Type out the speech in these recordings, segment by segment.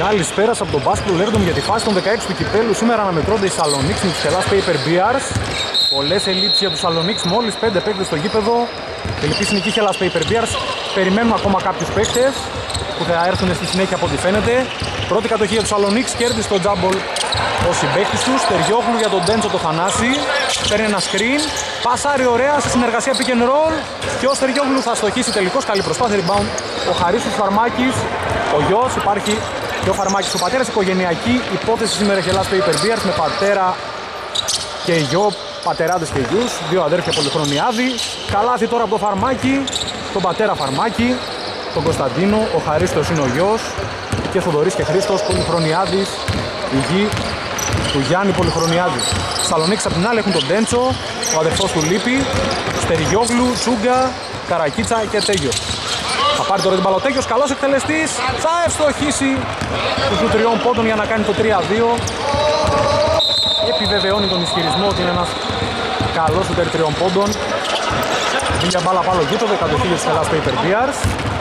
Καλησπέρα από τον Basketball Lerdom για τη φάση των 16 του κυπέλου. Σήμερα αναμετρώνται οι Salonix με τους Hellas Paper Bears. Πολλές ελλείψεις για τους Salonix, μόλις 5 παίκτες στο γήπεδο. Τελική νική Hellas Paper Bears. Περιμένουν ακόμα κάποιους παίκτες που θα έρθουν στη συνέχεια από ό,τι φαίνεται. Πρώτη κατοχή για τους Salonix, κέρδισε το τζάμπολ ο συμπαίκτης τους. Τεριόγλου για τον Ντέντσο το Θανάση. Παίρνει ένα screen. Πασάρει ωραία σε συνεργασία pick and roll. Και ο Τεριόγλου θα στοχίσει τελικώς. Καλή προσπάθεια rebound. Ο Χαρίσος Φαρμάκης, ο γιος, υπάρχει και ο Φαρμάκης. Ο πατέρας οικογενειακή υπόθεση σήμερα Hellas Paper Bears με πατέρα και γιο, πατεράδες και γιους. Δύο αδέρφια Πολυχρονιάδη. Καλάθι τώρα από το Φαρμάκη, τον πατέρα Φαρμάκη, τον Κωνσταντίνο. Ο Χαρίστος είναι ο γιος. Και Θοδωρής και Χρήστος Πολυχρονιάδης, η γη του Γιάννη Πολυχρονιάδη. Salonix απ' την άλλη έχουν τον Ντέντσο, ο αδερφός του Λίπη, Στεριόγλου, Τσούγκα, Καρακίτσα και Τέγιος. Θα πάρει τώρα την Παλωτέγιος, καλός εκτελεστής, θα ευστοχίσει τους 3 πόντων για να κάνει το 3-2. Επιβεβαιώνει τον ισχυρισμό ότι είναι ένας καλός σούτερ 3 πόντων. Είναι για μπάλα πάλι γήπεδο, κατοχή για τους Hellas Paper Bears.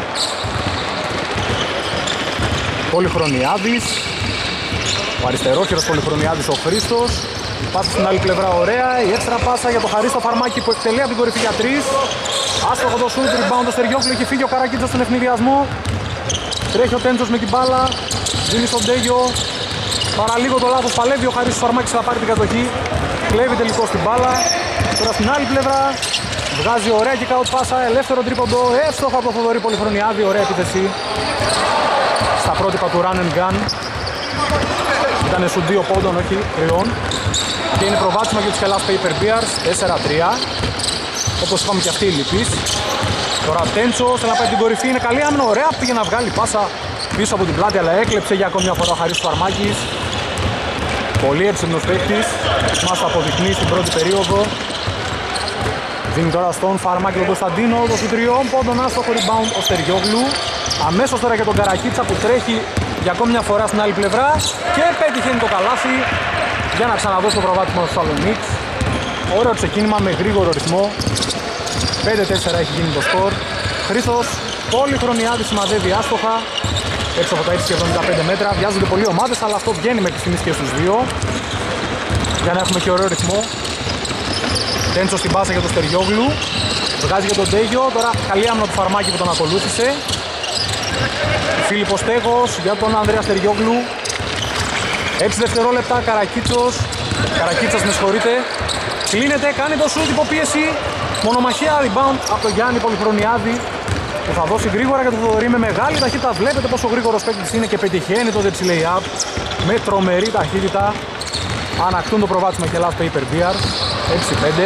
Πολυχρονιάδης, ο αριστερόχειρος Πολυχρονιάδης ο Χρήστος. Πάσα στην άλλη πλευρά ωραία, η έξτρα πάσα για το Χαρίστο Φαρμάκη που εκτελεί από την κορυφή για 3. Άστοχο το σουτ, rebound το Στεριόγλου, έχει φύγει ο Καρακίτσας στον ευνηδιασμό. Τρέχει ο Τέντσος με την μπάλα, δίνει στον Τέγιο. Παραλίγο το λάθος, παλεύει ο Χαρίστος Φαρμάκης, θα πάρει την κατοχή. Κλέβει τελικώς την μπάλα. Τώρα στην άλλη πλευρά, βγάζει ωραία και out πάσα, ελεύθερο τρίποντο, εύστοχο από το Θοδωρή Πολυχρονιάδη, ωραία επίθεση. Στα πρότυπα του run and gun. Ήτανε σου 2 πόντων, όχι 3. Και είναι προβάδισμα για τους Hellas Paper Bears, 4-3. Όπως είπαμε και αυτή η λυπής. Τώρα Τέντσος, θέλει να πάει την κορυφή, είναι καλή άμυνα, ωραία, πήγε να βγάλει πάσα πίσω από την πλάτη, αλλά έκλεψε για ακόμη μια φορά ο Χαρίστος Φαρμάκης. Πολύ έψιμνος παίκτης, μας το αποδεικνύει στην πρώτη περίοδο. Δίνει τώρα στον Φαρμάκη τον Κωνσταντίνο, το σου 3 πόντων, άστοχο rebound ο Στεριόγλου. Αμέσως τώρα για τον Καρακίτσα που τρέχει για ακόμη μια φορά στην άλλη πλευρά και πέτυχε το καλάθι για να ξαναδώσει το προβάδισμα στο Salonix. Ωραίο ξεκίνημα με γρήγορο ρυθμό. 5-4 έχει γίνει το σκορ. Χρήστος Πολυχρονιάδης σημαδεύει άστοχα έξω από τα 6,75 μέτρα. Βιάζονται πολλοί ομάδες, αλλά αυτό βγαίνει μέχρι στιγμής και στους δύο για να έχουμε και ωραίο ρυθμό. Τέντσο στην πάσα για τον Στεριόγλου. Βγάζει για τον Τέγιο. Τώρα καλή άμυνα του Φαρμάκη που τον ακολούθησε. Φίλιππος Στέγος για τον Ανδρέα Στεριόγλου. 6 δευτερόλεπτα, Καρακίτσας με συγχωρείτε. Κλείνεται, κάνει το σουτ υποπίεση. Μονομαχία rebound από τον Γιάννη Πολυχρονιάδη που θα δώσει γρήγορα για τον Θοδωρή με μεγάλη ταχύτητα. Βλέπετε πόσο γρήγορος παίκτης είναι και πετυχαίνει το δεξί lay-up με τρομερή ταχύτητα. Ανακτούν το προβάδισμα Hellas Paper Bears, 6-5.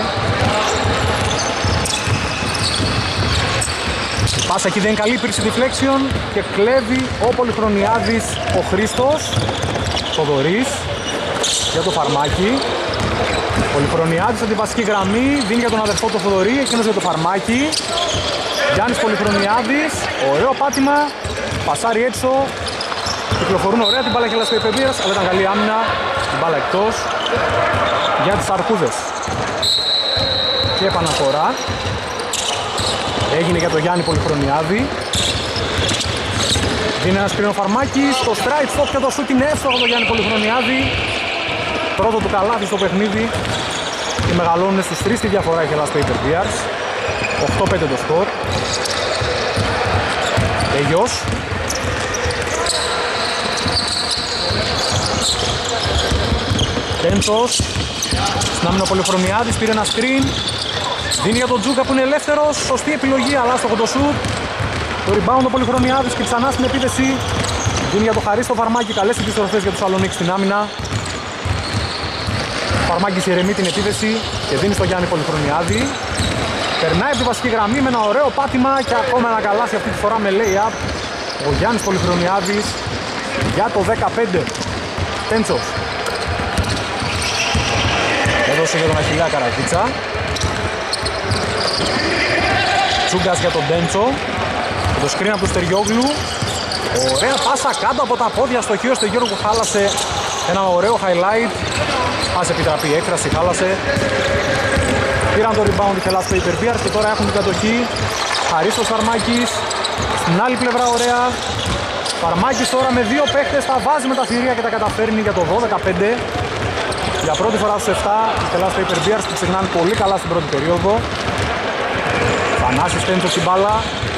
Πάσα εκεί δεν είναι καλή, υπήρξε deflection και κλέβει ο Πολυχρονιάδης ο Χρήστος. Θοδωρής για το Φαρμάκη. Πολυχρονιάδης από την βασική γραμμή, δίνει για τον αδερφό του Θοδωρή, εκείνος για το Φαρμάκη. Γιάννης Πολυχρονιάδης, ωραίο πάτημα, πασάρι έξω. Κυκλοφορούν ωραία την μπάλα Hellas Paper Bears, αλλά ήταν καλή άμυνα, την μπάλα εκτός για τις Αρκούδες. Και επαναφορά. Έγινε για τον Γιάννη Πολυχρονιάδη. Δίνει ένα σκρίνο Φαρμάκης, το strike stop και το shoot είναι εύστοχο το Γιάννη Πολυχρονιάδη. Πρώτο του καλάθι στο παιχνίδι και μεγαλώνουν στους 3 τη διαφορά η Hellas Paper Bears. 8-5 το σκορ. Τέγιος. Τέντσος. Στην άμυνα ο Πολυχρονιάδης πήρε ένα screen. Δίνει για τον Τζούκα που είναι ελεύθερος. Σωστή επιλογή, αλλά άστοχο το shoot. Το rebound ο Πολυχρονιάδης και ξανά στην επίθεση. Δίνει για το Χαρίστο Φαρμάκη. Καλές επιστροφές για τους Salonix στην άμυνα. Φαρμάκης ηρεμεί την επίθεση και δίνει στο Γιάννη Πολυχρονιάδη. Περνάει από τη βασική γραμμή με ένα ωραίο πάτημα και ακόμα ένα καλάθι αυτή τη φορά με lay-up. Ο Γιάννης Πολυχρονιάδης για το 15. Τέντσος. Έδωσε για τον Αχιλέα Καρακίτσα. Τσούγκας για τον Τέντσο. Το screen από τον Στεριόγλου. Ωραία πάσα κάτω από τα πόδια στο χείο στο Γιώργο που χάλασε ένα ωραίο highlight. Ας επιτραπεί η έκφραση, χάλασε. Πήραν το rebound οι Hellas Paper Bears και τώρα έχουν την κατοχή. Χαρίστος Φαρμάκης. Στην άλλη πλευρά ωραία. Φαρμάκης τώρα με δύο παίχτες τα βάζει με τα θηρία και τα καταφέρνει για το 12-5. Για πρώτη φορά στους 7 οι Hellas Paper Bears που ξεκινάνε πολύ καλά στην πρώτη περίοδο. Θανάσης Τέντσος στην μπάλα.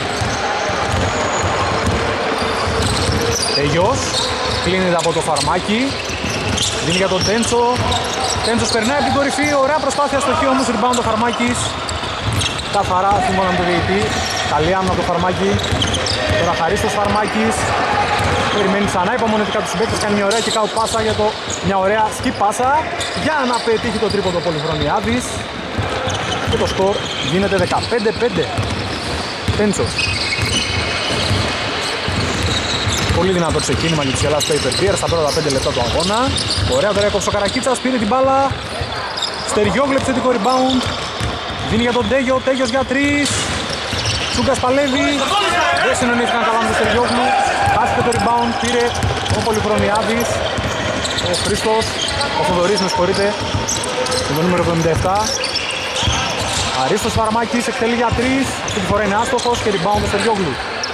Τελειώς. Κλείνεται από το Φαρμάκι. Δίνει για τον Τέντσο. Τέντσος περνάει από την κορυφή. Ωραία προσπάθεια στο χείο όμως. Rebound ο Φαρμάκης. Καθαρά σύμφωνα με το διαιτητή. Καλή άμυνα από το Φαρμάκι. Τώρα Χαρίστος Φαρμάκης. Περιμένει ξανά υπομονετικά τους συμπαίκτες. Κάνει μια ωραία kick out πάσα για το. Μια ωραία skip πάσα. Για να πετύχει το τρίποντο Πολυχρονιάδης. Και το σκορ γίνεται 15-5. Τέντσος. Πολύ δυνατό ξεκίνημα για τους Hellas Paper Bears στα πρώτα 5 λεπτά του αγώνα. Ωραία, τώρα έκοψε ο Καρακίτσας, πήρε την μπάλα. Στεριόγλου επιθετικό rebound. Δίνει για τον Τέγιο, Τέγιος για 3. Τσούγκας παλεύει. Δεν συνεννοήθηκαν καλά με τον Στεριόγλου. Χάθηκε το rebound, πήρε ο Πολυχρονιάδης. Ο Χρήστος, ο Θοδωρής, με συγχωρείτε. Με το νούμερο 77. Αρίστος Φαρμάκης εκτελεί για 3. Αυτή τη φορά είναι άστοχος και rebound ο Στεριόγλου.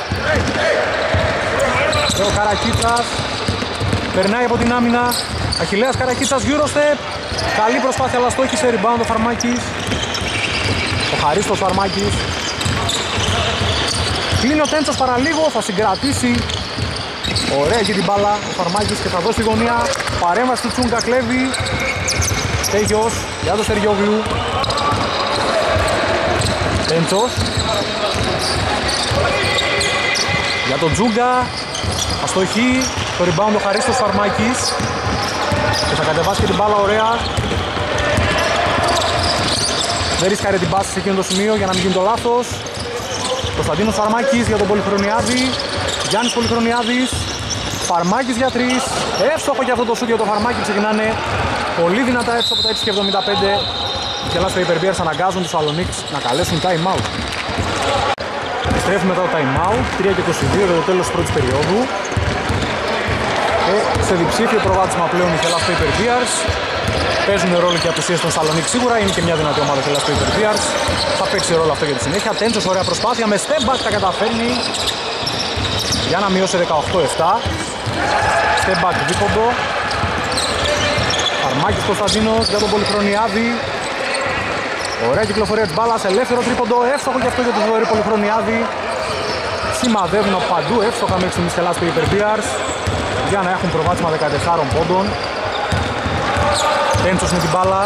Ο Καρακίτσας περνάει από την άμυνα. Αχιλλέας Καρακίτσας, Eurostep. Καλή προσπάθεια αλλά στόχισε, rebound ο Φαρμάκης. Ο Χαρίστος Φαρμάκης. Κλείνει ο Τέντσος παραλίγο, θα συγκρατήσει. Ωραία εκεί την μπάλα ο Φαρμάκης και θα δώσει γωνία. Παρέμβαση του Τσούγκα, κλέβει. Τέγιος για το Στεριόγλου. Τέντσος. Για τον Τζούγκα. Αστοχή. Το rebound ο Χαρίστος Φαρμάκης. Και θα κατεβάσει και την μπάλα ωραία. Δεν ρίσκαρε την πάση σε εκείνο το σημείο για να μην γίνει το λάθος. Κωνσταντίνος Φαρμάκης για τον Πολυχρονιάδη. Γιάννης Πολυχρονιάδης. Φαρμάκης για 3. Εύστοχο και αυτό το σούτ για το Φαρμάκη. Ξεκινάνε πολύ δυνατά έξω από τα 6,75. Οι Hellas Paper Bears αναγκάζουν τους Σαλονίκς να καλέσουν time out. Επιστρέφει μετά το time out. 3:22 για το τέλος της πρώτης περίοδου. Σε διψήφιο προβάδισμα πλέον οι Hellas Paper Bears. Παίζουν ρόλο και οι απουσίες των Σαλονίκ σίγουρα. Είναι και μια δυνατή ομάδα Hellas Paper Bears. Θα παίξει ρόλο αυτό για τη συνέχεια. Τέντσος, ωραία προσπάθεια με step back τα καταφέρνει για να μειώσει 18-7. Step back δίποντο. Φαρμάκης Κωνσταντίνος για τον Πολυχρονιάδη. Ωραία κυκλοφορία της μπάλας, ελεύθερο τρίποντο. Εύστοχο και αυτό για τον Θοδωρή Πολυχρονιάδη. Σημαδεύουν παντού εύστοχα μέχρι στιγμής Hellas Paper Bears για να έχουν προβάδισμα 14 πόντων. Τέντσος με την μπάλα.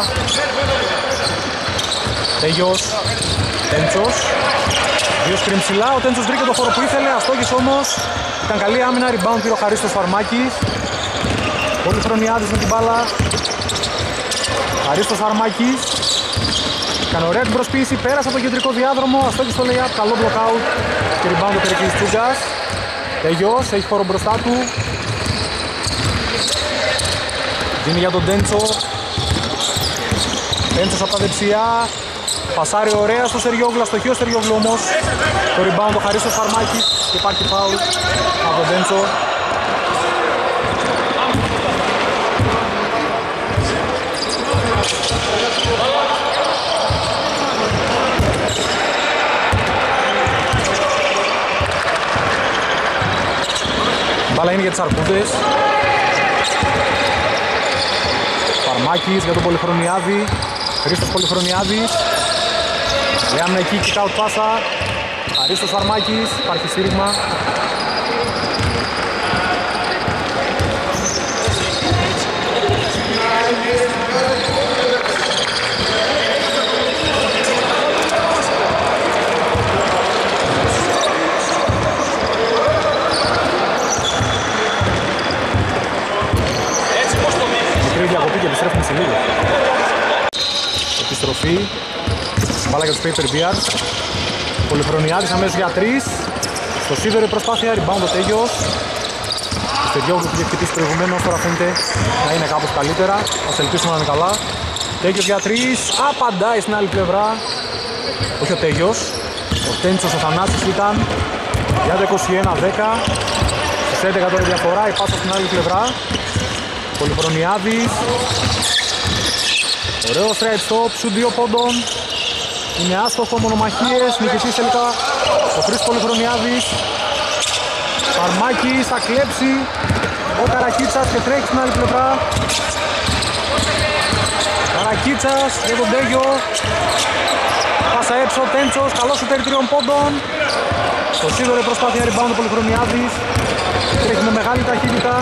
Τέγιος. Τέντσος. Δύο σκριν ψηλά. Ο Τέντσος βρήκε το χώρο που ήθελε. Αστόχης όμως. Ήταν καλή άμυνα. Rebound πήρε ο Χαρίστος Φαρμάκης. Πολυχρονιάδης με την μπάλα. Χαρίστος Φαρμάκης. Έκανε ωραία την προσποίηση. Πέρασε από το κεντρικό διάδρομο. Αστόχης στο lay-up. Καλό blockout. Και rebound ο Περικλής Τσούγκας. Τέγιος. Έχει χώρο μπροστά του. Δίνει για τον Τέντσο. Τέντσος από τα δεξιά. Πασάρει ωραία στο Στεριόγλου. Αστοχείο Στεριόγλου όμως. Το rebound ο Χαρίστος Φαρμάκης. Και υπάρχει foul από τον Τέντσο. Μπάλα είναι για τις Αρκούδες. Φαρμάκης για τον Πολυχρονιάδη. Χρήστος Πολυχρονιάδης. Λέμε εκεί kick out πάσα. Χαρίστος Φαρμάκης. Υπάρχει σύριγμα. Διακοπή και επιστρέφουμε σε λίγο. Επιστροφή. Μπάλα για τους Paper Bears. Πολυχρονιάδης αμέσως για 3. Στο σίδερο η προσπάθεια. Rebound ο Τέγιος. Στεριόγλου που είχε χτυπήσει προηγουμένως. Τώρα φαίνεται να είναι κάπως καλύτερα. Ας ελπίσουμε να είναι καλά. Τέγιος για 3. Απαντάει στην άλλη πλευρά. Όχι ο Τέγιος. Ο Τέντσος ο Θανάσης ήταν. Για το 21-10. Στους 11 τώρα διαφορά. Η πάσα στην άλλη πλευρά. Πολυχρονιάδης. Ωραίο straight stop, σου 2 πόντων. Είναι άστοχο, μονομαχίες, νικητής τελικά ο Χρήστος Πολυχρονιάδης. Φαρμάκης θα κλέψει ο Καρακίτσας και τρέχει στην άλλη πλευρά. Καρακίτσας για τον Τέγιο. Πάσα έξω, Τέντσος, καλός σουτέρ 3 πόντων. Στο σίδερο προσπάθεια rebound ο Πολυχρονιάδης. Τρέχει με μεγάλη ταχύτητα.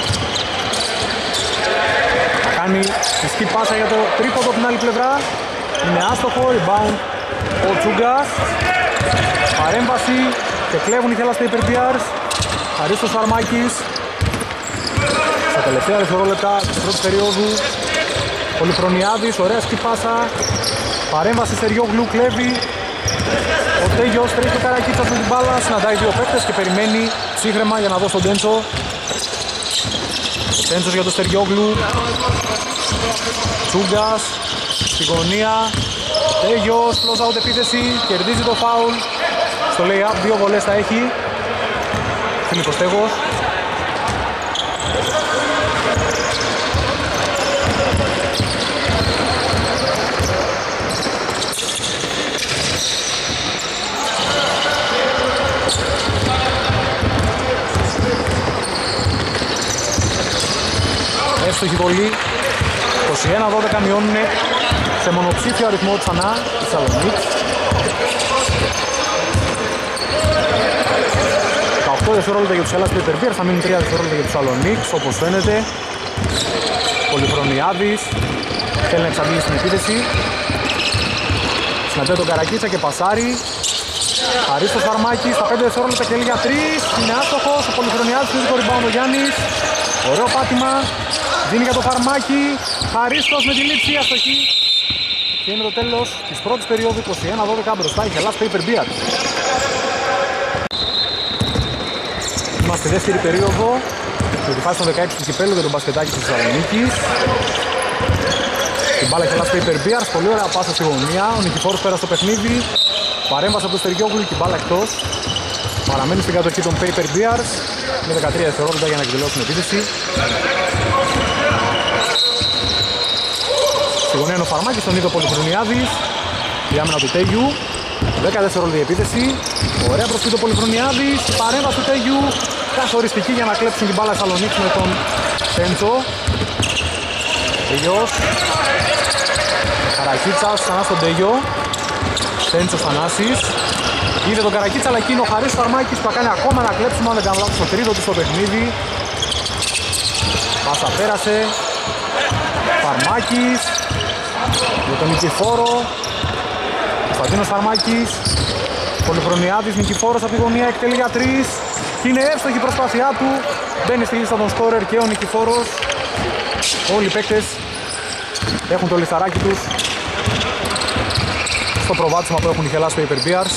Θα κάνει φυσική πάσα για το τρίποντο την άλλη πλευρά. Είναι άστοχο, rebound ο Τσούγκας. Παρέμβαση και κλέβουν οι Hellas Paper Bears. Χαρίστος Φαρμάκης. Στα τελευταία δευτερόλεπτα της πρώτης περίοδου. Πολυχρονιάδης, ωραία σκυπάσα. Παρέμβαση Σεριόγλου, κλέβει. Ο Τέγιος τρέχει ο Καρακίτσας με την μπάλα. Συναντάει δύο παίκτες και περιμένει ψύχρεμα για να δώσει τον Τέντσο. Τέντσος για τον Σεριόγλου. Τσούγκας στη γωνία. Τέγιος, close out επίθεση. Κερδίζει το φάουλ. Στο lay-up, δύο βολές θα έχει. Φίλιππος Τέγος. Εύστοχη βολή. 21-12 μειώνουν σε μονοψήφιο αριθμό ξανά η Σαλονίκη. 18 δευτερόλεπτα για τους Hellas Paper Bears, θα μείνουν 3 δευτερόλεπτα για τους Σαλονίκη, όπως φαίνεται. Πολυχρονιάδης θέλει να εξαντλήσει την επίθεση. Συναντάει τον Καρακίτσα και πασάρει. Χαρίστος Φαρμάκης, στα 5 δευτερόλεπτα και για 3. Είναι άστοχος, ο Πολυχρονιάδης φύγει το rebound ο Γιάννης. Ωραίο πάτημα, δίνει για το Φαρμάκη. Χαρίστος με τη λήψη, αστοχή. Και είναι το τέλος της πρώτης περίοδου, 21-12 μπροστά η Hellas Paper Bears. Είμαστε στη δεύτερη περίοδο και τη φάση των 16 του κυπέλλου για τον μπασκετάκι της Θεσσαλονίκης. Την μπάλα Hellas Paper Bears, πολύ ωραία πάσα στη γωνία. Ο Νικηφόρος πέρασε το παιχνίδι. Παρέμβαση από το Στεριόγλου και μπάλα εκτός. Παραμένει στην κατοχή των Paper Bears με 13 δευτερόλεπτα για να εκδηλώσουν επίθεση. Στη γωνία είναι ο Φαρμάκης, τον είδε ο Πολυχρονιάδης. Η άμυνα του Τέγιου. 10 δευτερόλεπτα η επίθεση. Ωραία προσφύγει ο Πολυχρονιάδης. Παρέμβαση του Τέγιου. Καθοριστική για να κλέψουν την μπάλα Θεσσαλονίκη με τον Τέντσο. Τέγιος. Καρακίτσας ξανά στον Τέγιο. Τέντσος Θανάσης. Είδε τον Καρακίτσα, αλλά εκείνο ο Χαρίστος Φαρμάκης που θα κάνει ακόμα ένα κλέψιμο, αν δεν κάνω λάθος, στο τρίτο του στο παιχνίδι. Πάσα πέρασε. Φαρμάκης για τον Νικηφόρο. Κωνσταντίνος Φαρμάκης. Πολυχρονιάδης, Νικηφόρος από τη γωνία, εκτελεί για 3. Και είναι εύστοχη η προσπάθειά του. Μπαίνει στη λίστα των σκόρερ και ο Νικηφόρος. Όλοι οι παίκτες έχουν το λιθαράκι τους στο προβάδισμα που έχουν οι Hellas Paper Bears.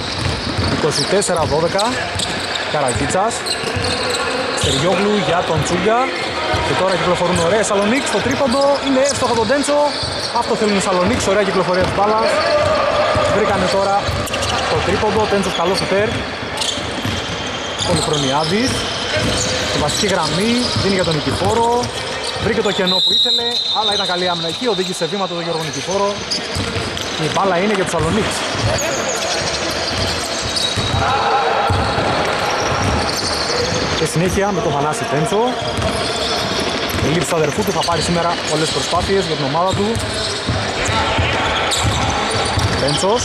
24-12. Καρακίτσας. Στεριόγλου για τον Τσούγκα. Και τώρα κυκλοφορούν ωραία Σαλονίκη στο τρίποντο. Είναι εύστοχο τον Τέντσο. Αυτό θέλουν οι Σαλονίκη. Ωραία κυκλοφορία της μπάλας. Βρήκανε τώρα το τρίποντο. Τέντσος καλό σουτέρ. Πολυχρονιάδης. Στη βασική γραμμή δίνει για τον Νικηφόρο. Βρήκε το κενό που ήθελε. Αλλά ήταν καλή άμυνα εκεί. Οδήγησε βήματα τον Γιώργο Νικηφόρο. Η μπάλα είναι για τους Σαλονίκη. Και συνέχεια με τον Θανάση Τέντσο. Η λήψη του αδερφού του θα πάρει σήμερα όλες τις προσπάθειες για την ομάδα του. Τέντσος.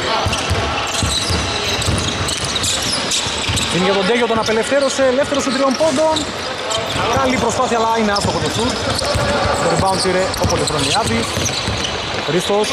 Είναι για τον Τέγιο, τον απελευθέρωσε. Ελεύθερο σου 3 πόντων. Καλή προσπάθεια, αλλά είναι άστοχο το σουτ. Το rebound πήρε ο Πολυχρονιάδης. Χρήστος.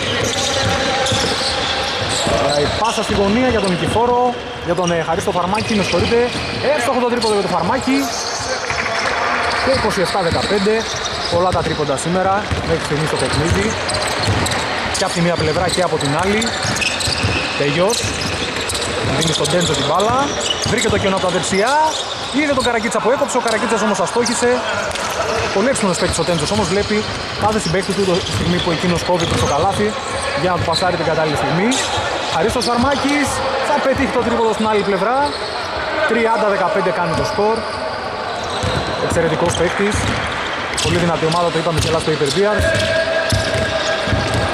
Η πάσα στη γωνία για τον Νικηφόρο. Για τον Χαρίστο Φαρμάκη, με συγχωρείτε. Εύστοχο το τρίποντο για τον Φαρμάκη. Και 27-15. Πολλά τα τρίποντα σήμερα μέχρι στιγμή στο παιχνίδι. Και από τη μία πλευρά και από την άλλη. Τέγιος. Δίνει στον Τέντσο την μπάλα. Βρήκε το κενό από τα δεξιά. Είδε τον Καρακίτσα που έκοψε. Ο Καρακίτσας όμως αστόχησε. Πολύ έξυπνος παίκτης ο Τέντσος όμως βλέπει κάθε συμπαίκτη του τη στιγμή που εκείνος κόβει προς το καλάθι για να του πασάρει την κατάλληλη στιγμή. Χαρίστος Φαρμάκης θα πετύχει το τρίποντο στην άλλη πλευρά. 30-15 κάνει το σκορ. Εξαιρετικός παίκτης. Πολύ δυνατή ομάδα, το είπαμε, Hellas Paper Bears.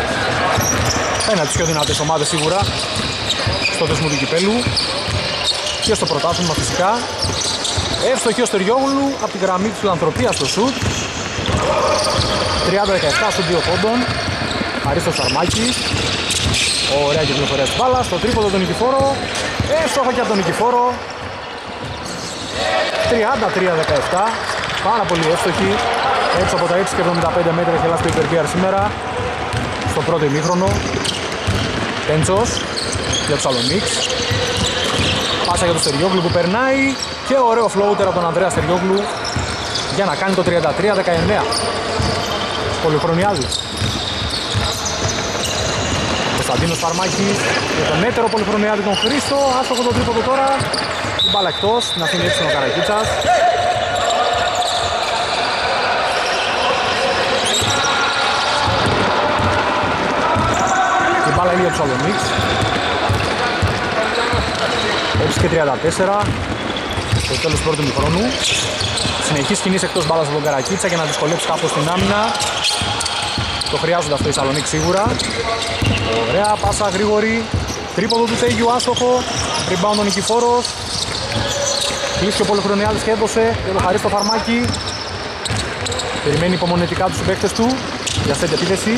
Ένα από τις πιο δυνατές ομάδες σίγουρα στο δεσμό του κυπέλου. και στο πρωτάθλημα φυσικά. Εύστοχη ο Στεριόγλου από τη γραμμή της φιλανθρωπίας στο σουτ. 30-17 στον 2 πόντων. Χαρίστος Φαρμάκης. Ωραία κυκλοφορία της μπάλας. Στο τρίποντο τον Νικηφόρο. Εύστοχο και από τον Νικηφόρο. 33-17. Πάρα πολύ εύστοχη. Έξω από τα 6,75 μέτρα έχει ελάσει το υπερβίαρ σήμερα. Στο πρώτο ημίχρονο. Τέντσος για τους Σαλονίξ. Πάσα για τον Στεριόγλου που περνάει. Και ωραίο φλόουτερ από τον Ανδρέα Στεριόγλου για να κάνει το 33-19. Πολυχρονιάδης. Κωνσταντίνος Φαρμάκης για τον έτερο Πολυχρονιάδη τον Χρήστο. Άστοχο το τρίποντο τώρα. Η μπάλα εκτός. Να αφήνει έξω ο Καρακίτσας. Η μπάλα είναι για τους Σαλονίξ. 6-34 στο τέλος του πρώτου μηχρόνου. Συνεχής κινήσεις εκτός μπάλας από τον Καρακίτσα για να δυσκολέψει κάπως την άμυνα. Το χρειάζονται αυτό οι Σαλονίξ σίγουρα. Ωραία πάσα γρήγορη. Τρίποδο του Τέγιου άστοχο. Rebound ο Νικηφόρος. Κλείθηκε ο Πολυχρονιάδης και έδωσε για το Χαρίστο Φαρμάκη. Περιμένει υπομονετικά τους συμπαίκτες του για αυτή την επίθεση.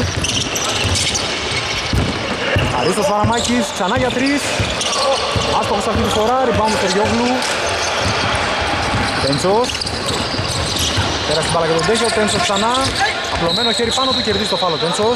Χαρίστος Φαρμάκης ξανά για 3. Άστοχος αυτή τη φορά. Rebound του Στεριόγλου. Τέντσος. Πέρασε την μπάλα για τον Τέγιο. Τέντσος ξανά. Απλωμένο χέρι πάνω του, κερδίζει το φάουλ ο Τέντσος.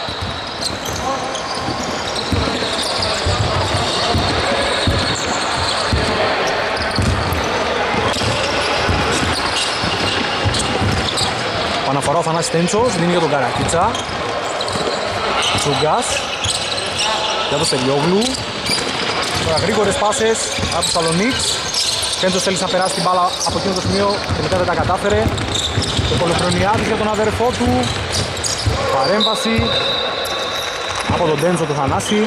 Παναφορά ο Θανάσης Τέντσος, δίνει για τον Καρακίτσα. Τσούγκας για τον Στεριόγλου. Τώρα γρήγορες πάσες από τους Σαλονίξ. Τέντσος θέλει να περάσει την μπάλα από εκείνο το σημείο, τελικά δεν τα κατάφερε. Το Πολυχρονιάδης για τον αδερφό του. Παρέμβαση από τον Τέντσο του Θανάση.